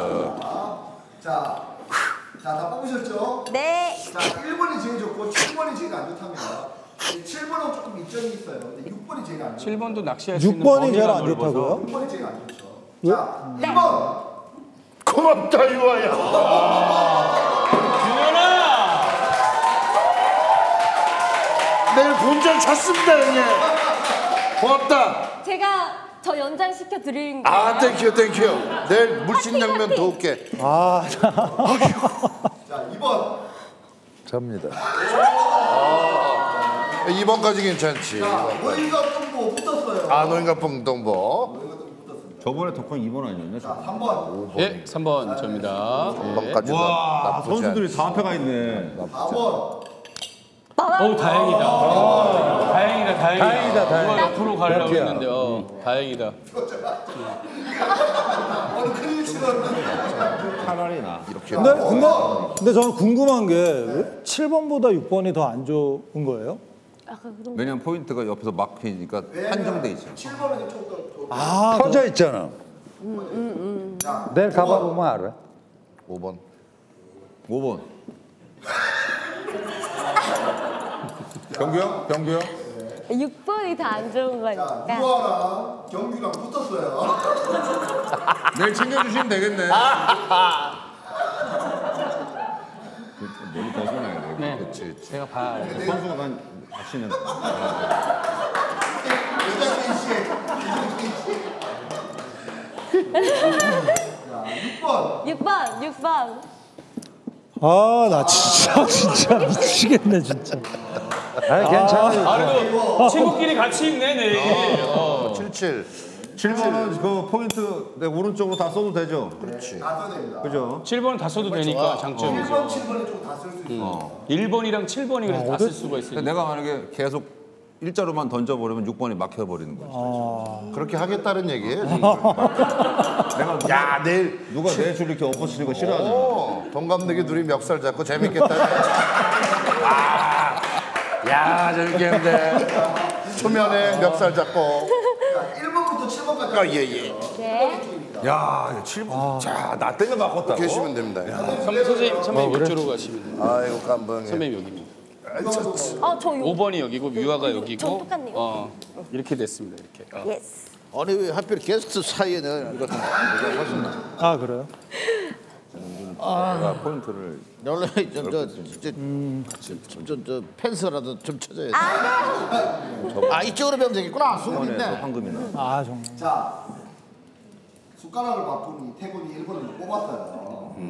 자, 자, 다 뽑으셨죠? 네. 자, 일 번이 제일 좋고 칠 번이 제일 안 좋답니다. 칠 번은 조금 이점이 있어요. 근데 육 번이 제일 안 좋아요. 칠 번도 낚시할 수 있는 육 번이 제일 범위가 안 넓어서. 좋다고요? 육 번이 제일 안 좋죠. 자, 일 번. 고맙다 유아야. 준현아! 내일 본전 찼습니다 형님. 고맙다. 제가 저 연장시켜 드린 거예요. 아 땡큐 땡큐. 내일 물신양면 도울게. 아, 자, 이 번. 접니다. 이 번까지 괜찮지. 자, 노인과 똥보 붙었어요. 아 노인과 뽕동보. 노인과 똥보 붙었습니다. 저번에 덕분 이 번 아니었냐? 자, 삼 번. 예, 삼 번 접니다. 한 번까지 와 나쁘지 선수들이 않지. 사 연패가 있네. 사 번. 오, 다행이다. 다행이다, 다행이다. 다행이다, 다행이다. 누가 옆으로 가려고 옆이야. 했는데, 어, 다행이다. 오늘 큰일 치렀네. 차라리 나. 이렇게. 근데 근데 근데 저는 궁금한 게 칠 번보다 육 번이 더 안 좋은 거예요? 아, 그럼 왜냐면 포인트가 옆에서 막히니까 한정돼 있어. 칠 번은 조금 더. 아, 터져 있잖아. 내일 가봐보면 알아. 오 번. 오 번. 병규 형? 병규 형? 육 번이 더 안 좋은 자, 거니까. 유아랑 경규랑 붙었어요. 내일 챙겨주시면 되겠네. 머리 벗어나야 돼. 네. 그렇지. 그렇지. 제가 봐야 돼. 선수가 난 다시는. 여자인 씨. 자, 육 번. 육 번, 육 번. 아, 나 진짜 진짜 미치겠네 진짜. 아, 괜찮아. 아, 그래도 친구끼리 같이 있네, 내일. 어. 칠칠. 칠 번은 그 포인트 내 오른쪽으로 다 써도 되죠? 그렇지. 다 써야 됩니다. 그죠? 칠 번 다 써도 되니까 장점이죠. 일 번, 칠 번에 좀 다 쓸 수 있어요. 일 번이랑 칠 번이 그래서 다 쓸 수가 있으니까. 근데 내가 만약에 계속 일자로만 던져버리면 육 번이 막혀버리는 거지. 그렇게 하겠다는 얘기예요. 지금. 내가 누가, 야 내일 누가 내 줄 이렇게 엎어치는 거 싫어하잖아. 오, 동갑내기 둘이 멱살 잡고 재밌겠다. 아, 야 재밌겠는데. 초면에 멱살 잡고. 자, 일 번부터 칠 번까지. 아 예예. 네. 야, 칠 번. 자, 나 때문에 바꿨다고. 계시면 됩니다. 선- 선생님, 선배님 이쪽으로 가시면 돼요. 아이고 깜방에. 선배님 여기입니다. 어, 저 요. 오 번이 여기고 유아가 여기고. 저 똑같네요. 어, 이렇게 됐습니다. 이렇게. 어. 예스. 아니 왜 하필 게스트 사이에는 이거 아, 그래요? 내가 포인트를 원래 저저저 펜스라도 좀 쳐줘야 돼. 아 이쪽으로 배우면 되겠구나. 수고 번에서 있네. 황금이 나. 아, 정말. 자, 숟가락을 바꾸니 태군이 일 번을 뽑았어요.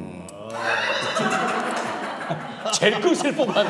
제일 끝을 뽑았네.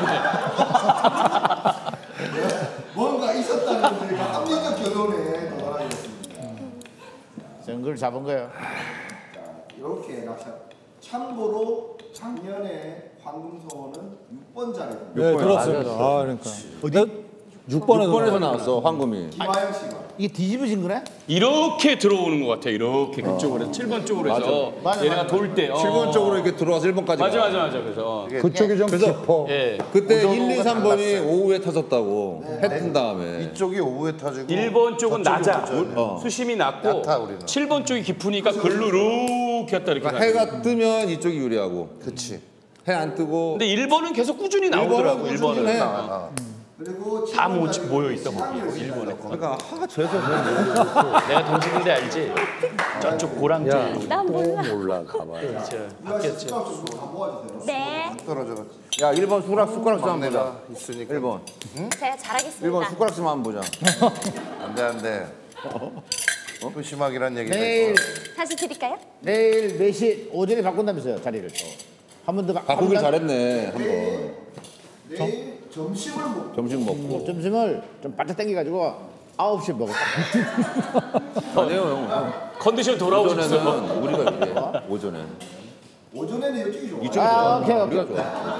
뭔가 있었다는 저희가 합리적 결론에 도달하겠습니다. 생글 잡은 거야. 자, 이렇게 낚시합니다. 참고로 작년에 황금소원은 육 번 자리입니다. 네, 들었습니다. 아, 그러니까. 어디? 육 번에서 육 번에서 나왔어, 황금이. 김하영 씨가. 이게 뒤집어진 거네? 이렇게 들어오는 것 같아요. 이렇게 그쪽으로 해서 칠 번 쪽으로 해서 맞아, 얘네가 맞아. 돌 때. 어. 칠 번 쪽으로 이렇게 들어와서 일 번까지 맞아 가. 맞아 맞아. 그래서 그쪽이 좀 깊어. 예. 그때 일, 이, 삼 번이 오후에 터졌다고 해뜬 다음에 이쪽이 오후에 터지고. 일 번 쪽은 저쪽이 낮아. 붙어야 돼. 어. 수심이 낮고 얕아, 우리는. 칠 번 쪽이 깊으니까 글로 이렇게 했다 이렇게 그러니까 가요. 해가 뜨면 이쪽이 유리하고 그치. 해 안 뜨고 근데 일 번은 계속 꾸준히 나오더라고. 일 꾸준히 번은. 해. 아, 그리고 다 모, 모여 있어 거기 일 번에. 그러니까 하 저에서 내가 던지는데 알지? 저쪽 고랑 쪽으로. 난 몰라. 몰라, 가봐. 유아 씨 숟가락 좀다 모아주세요. 네. 떨어져. 야 일 번 숟가락 숟가락 좀 한번 보자. 내가 있으니까. 일 번 제가 잘하겠습니다. 일 번 숟가락 좀 한번 보자. 안돼 안돼. 또 심하기란 얘기가 내일 있어. 다시 드릴까요? 내일 네 시 오전에 바꾼다면서요 자리를 또. 한 번 더 바. 바꾸길 잘했네 한번. 내일 점심을 먹고 점심 먹고. 점심을 좀 바짝 당겨가지고 아홉 시에 먹었다. 아니에요 형. 컨디션 돌아오셨어. 오전에는 우리가 이래. 오전에. 오전에는 이쪽이 좋아. 이쪽이 아, 좋아. 오케이, 오케이, 우리가 좋아.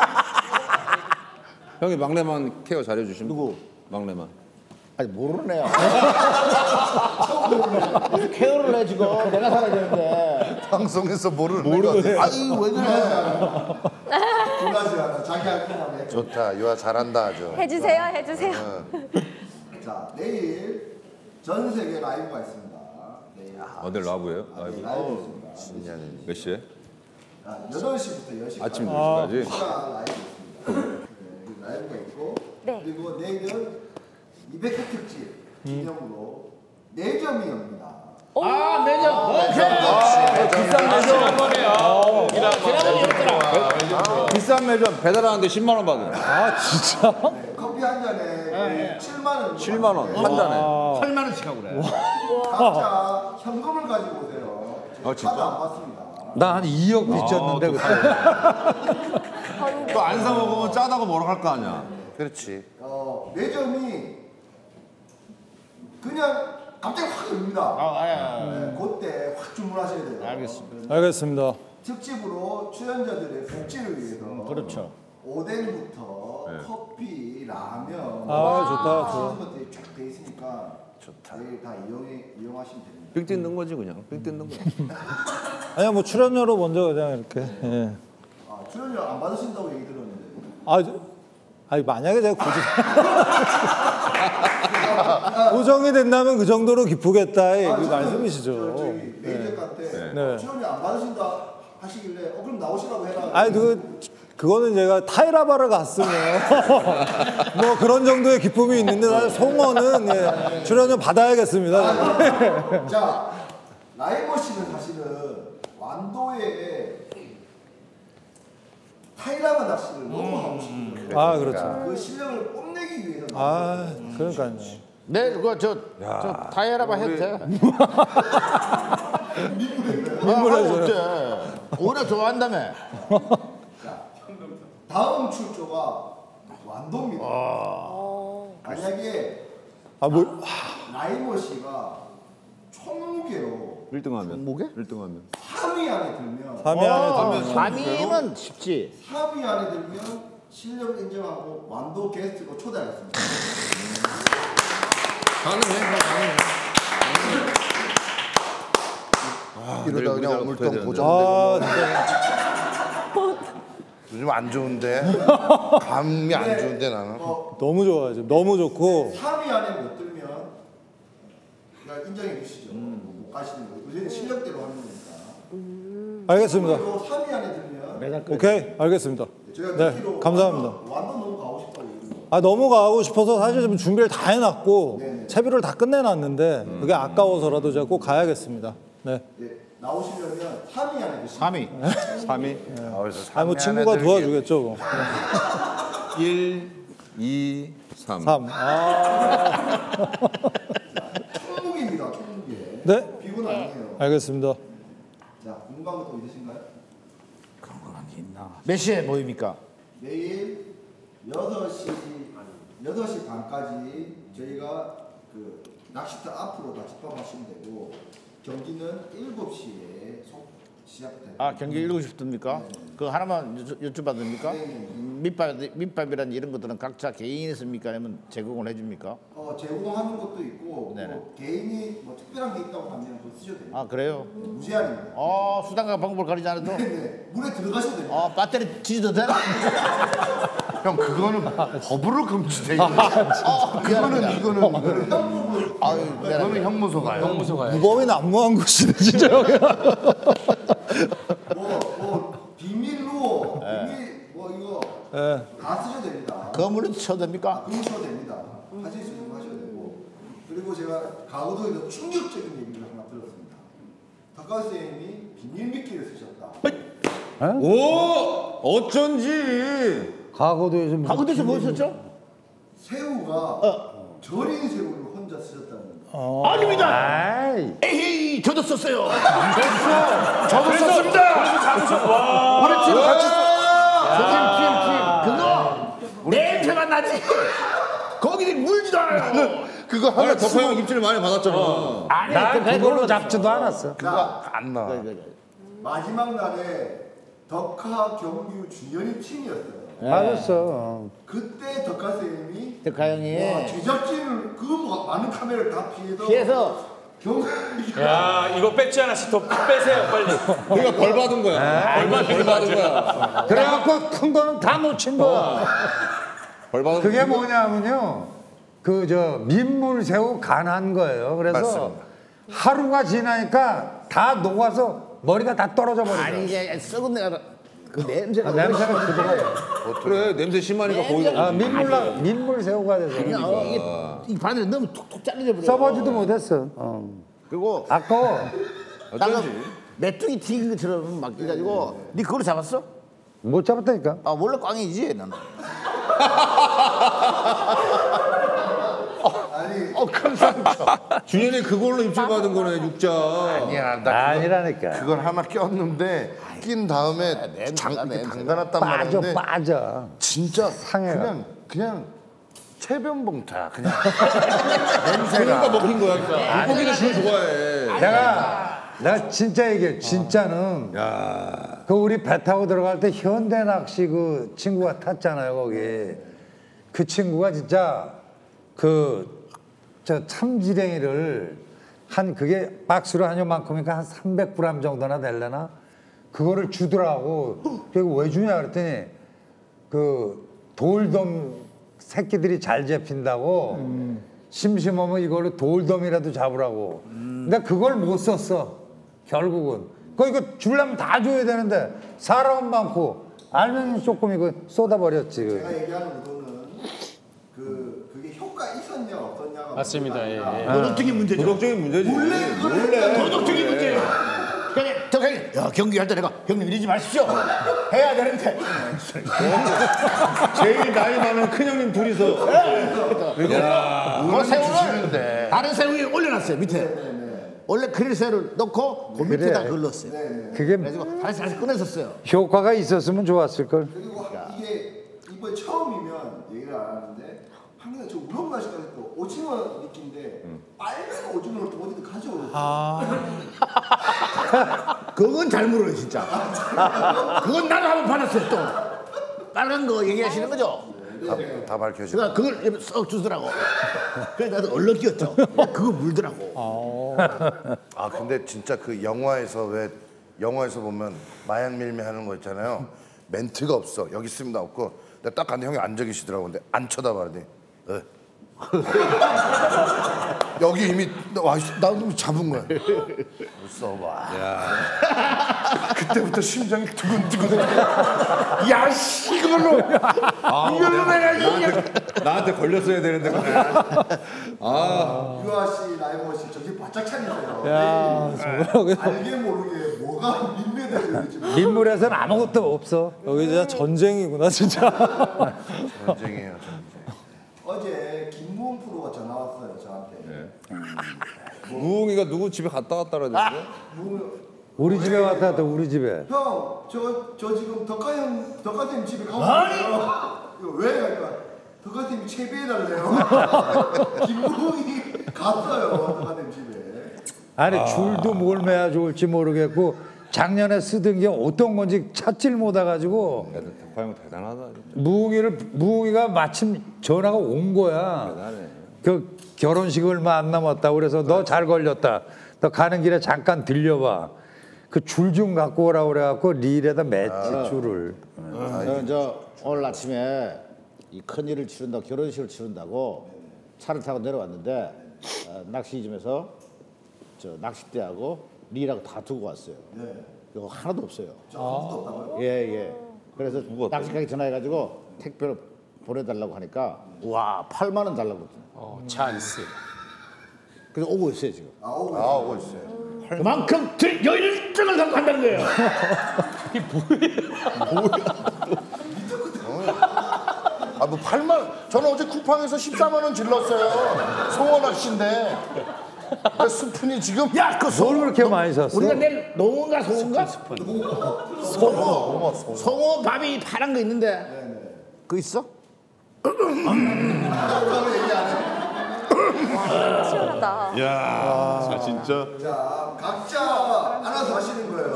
형이 막내만 케어 잘해주시면. 누구? 막내만. 아니 모르네요. 케어를 해 지금 내가 살아야 되는데. 방송에서 모르는 모르네. 아니 왜 그래? 놀라지 않아. 자기 할 것만 해. 좋다. 유아 잘한다 아주. 해주세요, 해주세요. 자, 내일 전 세계 라이브가 있습니다. 어딜 라이브예요? 라이브. 라이브입니다. 몇 시에? 아, 여덟 시부터 열 시까지. 아침 두 시까지. 라이브 있습니다. 네, 라이브가 있고 네. 그리고 내일은 이백 회 특집 기념으로 내점이 옵니다. 아 매점. 비싼 매점 한 번에 아, 비싼 매점 배달하는데 십만 원 받은. 아 진짜? 네, 커피 한 잔에 칠만 원. 칠만 원 한 잔에. 팔만 원씩 하고 그래. 각자 현금을 가지고 오세요. 아, 진짜? 카드 안 받습니다. 나 한 이억 빚졌는데 그때. 또 안 사 먹으면 짜다고 뭐라 할 거 아니야. 그렇지. 어, 매점이 그냥 갑자기 확 엽니다. 아, 아, 아, 네, 그때 확 주문하셔야 돼요. 알겠습니다. 알겠습니다. 특집으로 출연자들의 복지를 위해서 그렇죠. 오뎅부터 커피, 라면, 아, 좋다, 좋아. 이런 것들이 쫙 돼 있으니까 좋다. 내일 다 이용해 이용하시면 됩니다. 빅 뜯는 거지 그냥. 빅 뜯는 거. 아니야 뭐 출연료로 먼저 그냥 이렇게. 예. 아, 출연료 안 받으신다고 얘기 들었는데. 아, 저- 아니 만약에 제가 고정 고정이 된다면 그 정도로 기쁘겠다 이 아, 그 저는 말씀이시죠. 저, 저기 매니저한테 네. 출연료 안 받으신다 하시길래 어 그럼 나오시라고 해라. 아니 그 그거는 제가 타이라바를 갔으면 뭐 그런 정도의 기쁨이 있는데 사실 송어는 예, 출연료 받아야겠습니다. 자, 라이버 씨는 사실은 완도에 타이라바 낚시를 너무 하고 싶어요. 아 그렇죠. 그 실력을 뽐내기 위해서. 아 그러니까요. 네, 그저 저 타이라바 해도 돼. 민물에서. 워낙 좋아한다며. 다음 출조가 완도입니다. 만약에 아 뭐 라이버 씨가 총무게로 일 등 하면. 무게? 일 등 하면. 삼 위 안에 들면 삼 위 안에 들면 삼 위면 쉽지. 삼 위 안에 들면 실력을 인정하고 완도 게스트로 초대하겠습니다. 이러다 그냥 오물통 아 고정되고 진짜 요즘 안 좋은데 감이 안 좋은데 나는. 어, 너무 좋아요. 지금 너무 좋고 삼 위 안에 못 들면 그러니까 인정해 주시죠. 못 가시는 거. 우리는 실력대로 하는 거니까. 알겠습니다. 삼 위 안에 들면 오케이 알겠습니다. 제가 네, 듣기로 감사합니다. 완도, 완도 너무 가고 싶다고 얘기해요. 아 너무 가고 싶어서 사실 지금 준비를 다 해놨고 네네. 채비를 다 끝내놨는데 그게 아까워서라도 제가 꼭 가야겠습니다. 네. 네, 나오시려면 삼 위 안에 드시면 삼 위. 삼 위. 아 뭐 친구가 도와주겠죠. 뭐. 일, 이, 삼. 삼. 아. 총무기입니다. 총무기. 네. 비군 아니에요. 알겠습니다. 자, 궁금한 것도 있으신가요? 몇 시에 모입니까? 내일 여섯 시 여섯 시 반까지 저희가 그 낚시터 앞으로 낚시방 하시면 되고 경기는 일곱 시에 시작됩니다. 아 경기 일곱 시부터입니까? 그 하나만 여쭤, 여쭤봐도 됩니까? 네. 밑밥 밑밥이란 이런 것들은 각자 개인이 씁니까? 아니면 제공을 해줍니까? 어, 제공하는 것도 있고 네네. 뭐 개인이 뭐 특별한 게 있다고 하면 그거 쓰셔도 됩니다. 아 그래요? 네, 무제한입니다. 어 수단과 방법을 가리지 않아도 네, 물에 들어가셔도 됩니다. 어 배터리 지지도 되나? 형 그거는 법으로 금지돼 있는 거야. 그거는 이거는 이거는 아유 그거는 형무소 가요. 형무소 가요. 무법이 난무한 곳이네 진짜 여기. 뭐, 뭐 비밀로 비밀 뭐 이거 네. 다 쓰셔도 됩니다. 건물은 쳐도 됩니까? 금셔도 됩니다. 하실 수 있는 거 하셔도 되고. 그리고 제가 가우도에서 충격적인 얘기를 하나 들었습니다. 닭가슴 쌤이 비밀 미끼를 쓰셨다. 오 어쩐지. 과거도 요즘 가구대에서 뭐 했었죠? 새우가 절인 새우를 혼자 쓰셨다는 어. 아닙니다. 아이 에이 저도 썼어요. 저도 썼습니다. 그래서 잡으셔. 와. 우리 팀 같이 그거 냄새가 나지. 거기는 물지도 않아요. 그거 원래 하나 덕후 형 입질을 많이 받았잖아. 아니 난 그 그걸로 잡지도 않았어. 자, 안 나. 마지막 날에 덕하 경규 준현이 팀이었어요. 맞았어. 그때 덕하 쌤이 덕하 형이 와, 제작진을 그 뭐 많은 카메라를 다 피해서 피해서 경규 야 이거 배지 하나씩 더 빼세요 빨리. 우리가 벌 받은 거야. 벌, 벌 받은 거야. 그래갖고 큰 거는 다 놓친 거야. 벌 받은 그게 뭐냐면요. 그 저 민물새우 간한 거예요. 그래서 맞습니다. 하루가 지나니까 다 녹아서 머리가 다 떨어져 버려. 아니 이게 썩은 내가 그 냄새가 아, 냄새가 그대로. 그래 냄새 심하니까 거기가. 아 민물라 민물 새우가 돼서. 그냥 어, 이게 이 바늘에 너무 툭툭 잘려져 버려. 써보지도 못했어. 어. 그리고 아까워. 나가 메뚜기 튀긴 것처럼 막 해가지고 네 그걸로 잡았어? 못 잡았다니까. 아 원래 꽝이지 나는. 어, 큰 상처. 준현이 그걸로 입질 받은 거네 육자. 아니야, 나 아니라니까. 그걸 하나 꼈는데 낀 다음에 냄새가, 장 이렇게 냄새가. 담가놨단 빠져 말인데 빠져. 진짜 상해가. 그냥 그냥 체변봉투야 그냥. 그러니까 냄새가. 먹힌 거야. 그러니까. 물고기를 제일 좋아해. 내가 내가 진짜 얘기해. 진짜는 그 우리 배 타고 들어갈 때 현대 낚시 그 친구가 탔잖아요 거기. 그 친구가 진짜 그 저 참지렁이를 한 그게 박스로 한 요만큼이니까 한 삼백 그램 정도나 되려나 그거를 주더라고. 그리고 왜 주냐 그랬더니 그 돌돔 새끼들이 잘 잡힌다고 음. 심심하면 이걸로 돌돔이라도 잡으라고. 음. 근데 그걸 못 썼어 결국은. 그거 이거 주려면 다 줘야 되는데 사람은 많고 알면 조금 이거 쏟아버렸지. 제가 얘기하는 의도는 그 그게 효과 있었냐 없었냐가 맞습니다. 예, 예. 도덕적인 문제죠. 도덕적인 문제지. 원래 도덕적인 문제예요. 그냥 저 형님, 야 경기 할 때 내가 형님 이러지 마십시오. 해야 되는데. 제일 나이 많은 큰 형님 둘이서. 그 새우를 다른 새우 위에 올려놨어요 밑에. 원래 그릴 새우를 넣고 그 밑에다 그래. 그걸 넣었어요. 그게 그래가지고 다시 다시 꺼냈었어요. 효과가 있었으면 좋았을 걸. 그리고 이게 이번 처음이면 얘기를 안 하는데 항상 저 우렁가시가 있고 오징어 느낌인데 빨간 오징어를 또 어디든 가져오고 그건 잘 물어요 진짜. 그건 나도 한번 받았어요 또. 빨간 거 얘기하시는 거죠? 다, 다 밝혀져. 그러니까 그걸 입에 썩 주더라고. 그래서 나도 얼른 끼웠죠. 그거 물더라고. 아 근데 진짜 그 영화에서 왜 영화에서 보면 마약 밀매하는 거 있잖아요. 멘트가 없어. 여기 있습니다 없고 내가 딱 갔는데 형이 앉아 계시더라고. 근데 안 쳐다봐더니 어. 여기 이미 와 나도 잡은 거야. 써봐. 그때부터 심장이 두근두근. 야씨 이걸로 이걸로 내가 이게 나한테 걸렸어야 되는데. 유아 씨, 라이머 씨 정신 바짝 차리세요. 야, 정말 알게 모르게 뭐가 민매되고 있는지 모르겠어요. 민물에서는 아무것도 없어. 여기 진짜 전쟁이구나 진짜. 전쟁이에요. 전쟁. 어제 김무훈 프로가 전화 왔어요 저한테. 무웅이가 누구 집에 갔다 왔다 그러던데. 무훈, 우리 집에 왔다 갔다 우리 집에. 형, 저, 저 지금 덕가 형, 덕가 쌤 집에 가고 있어요. 이거 왜? 그러니까 덕가 쌤이 채비해달래요. 김무훈이 갔어요 덕가 쌤 집에. 아니 줄도 뭘 매야 좋을지 모르겠고 작년에 쓰던 게 어떤 건지 찾질 못해가지고 덕화 대단하다. 무웅이를 무웅이가 마침 전화가 온 거야. 그 결혼식 얼마 안 남았다. 그래서 너 잘 걸렸다. 너 가는 길에 잠깐 들려봐. 그 줄 좀 갖고 오라 그래갖고 릴에다 맸지 줄을. 저는 저 오늘 아침에 이 큰일을 치른다고 결혼식을 치른다고 차를 타고 내려왔는데 어, 낚시점에서 저 낚싯대하고 릴하고 다 두고 왔어요. 이거 하나도 없어요. 아무도 없다고요? 예 예. 그래서 낚시가게 전화해가지고 택배를 보내달라고 하니까 와 팔만 원 달라고 그러더라고요. 어, 찬스. 그래서 오고 있어요 지금. 아, 오고 아 오고 있어요. 그만큼 들, 여유증을 갖고 한다는 거예요. 아 뭐 팔만 저는 어제 쿠팡에서 십사만 원 질렀어요. 송어 낚시인데. 그 스푼이 지금 야, 그 뭘 그렇게 많이 샀어? 우리가 내일 농어인가 송어인가? 송어 송어. 송어 밥이 파란 거 있는데 그거 있어? 시원하다. 야, 진짜. 자, 각자 알아서 하시는 거예요.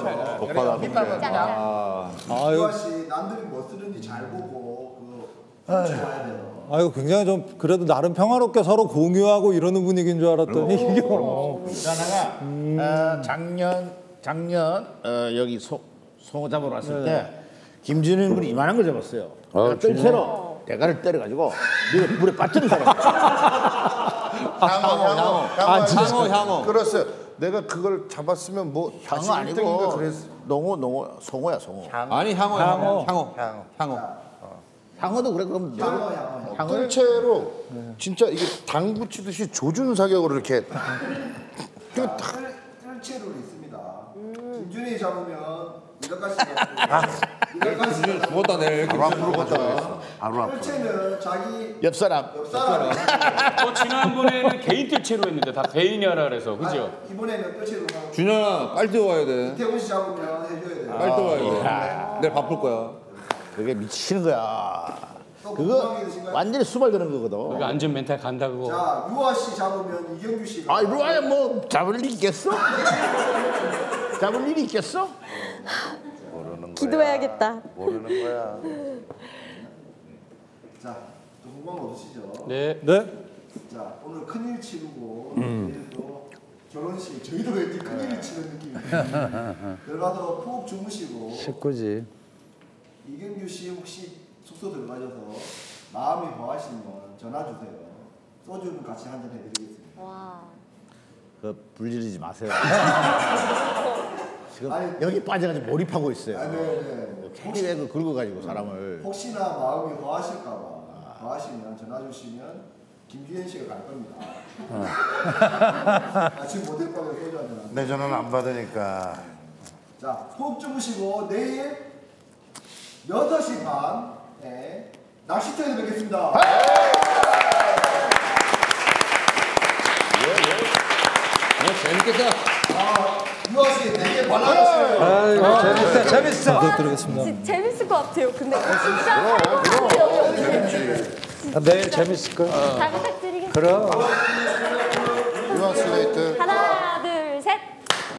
아, 유아 씨, 남들이 뭐 쓰는지 잘 보고 그거 훔쳐야 돼요. 아 이거 굉장히 좀 그래도 나름 평화롭게 서로 공유하고 이러는 분위기인 줄 알았더니 이게 뭐. 하나가 어, 작년 작년 어, 여기 소, 송어 잡으러 왔을 때 김준현 군이 이만한 걸 잡았어요. 내가 뜰채로 대가를 때려가지고 물에, 물에 빠뜨린 사람. 향어, 향어, 아, 진짜. 향어, 향어. 그랬어요. 내가 그걸 잡았으면 뭐 향어 아니고 그랬어. 농어, 농어, 송어야, 송어. 아니 향어, 향어, 향어, 향어, 향어. 향어도 그래 그럼 향어 향어. 향을 뜰채로 진짜 이게 당구 치듯이 조준 사격으로 이렇게 자, 뜰- 뜰채로 있습니다. 김준이 잡으면 이것까지 이것까지 죽었다 내일. 바로 앞으로 갔다 그랬어. 바로 앞으로. 뜰채는 자기 옆 사람. 옆 사람이 어, 지난번에는 개인 뜰채로 했는데 다 개인이 하라 그래서 그죠? 이번에는 뜰채로 하고 준현아 빨리 뛰어와야 돼. 이태곤 씨 잡으면 해줘야 돼요. 빨리 뛰어와야 돼. 내일 바쁠 거야. 그게 미치는 거야. 또 그거 궁금한 게 있으신가요? 완전히 수발되는 거거든. 여기 안전 멘탈 간다 그거. 자 유아 씨 잡으면 이경규 씨가 아, 루아야 뭐 잡을 일 있겠어? 잡을 일이 있겠어? 기도해야겠다. 모르는 거야. 자, 또 궁금한 거 없으시죠? 네. 네. 자, 오늘 큰일 치르고 내일 또 결혼식 저희도 왠지 큰일 치는 느낌이 들어가서 푹 주무시고 식구지. 이경규 씨 혹시 숙소 들어가셔서 마음이 허하시면 전화 주세요. 소주는 같이 한잔 해드리겠습니다. 와. 그 불지르지 마세요. 지금 아니, 여기 빠져가지고 몰입하고 있어요. 아, 네네. 캐리백을 그 긁어가지고 사람을. 혹시나 마음이 허하실까봐 허하시면 전화 주시면 김규현 씨가 갈 겁니다. 아침 모텔 방에 소주 한잔. 내 전화는 안 받으니까. 자, 푹 주무시고 내일 여섯 시 반에 낚시터에서 뵙겠습니다. 재밌겠다. 아, 유아 씨 되게 발랄하시네요. 아이고 재밌다 재밌어. 부탁드리겠습니다. 지- 재밌을 것 같아요. 근데 진짜 내일 재밌을 거야. 잘 부탁드리겠습니다. 그럼. 유아 슬레이트. 하나,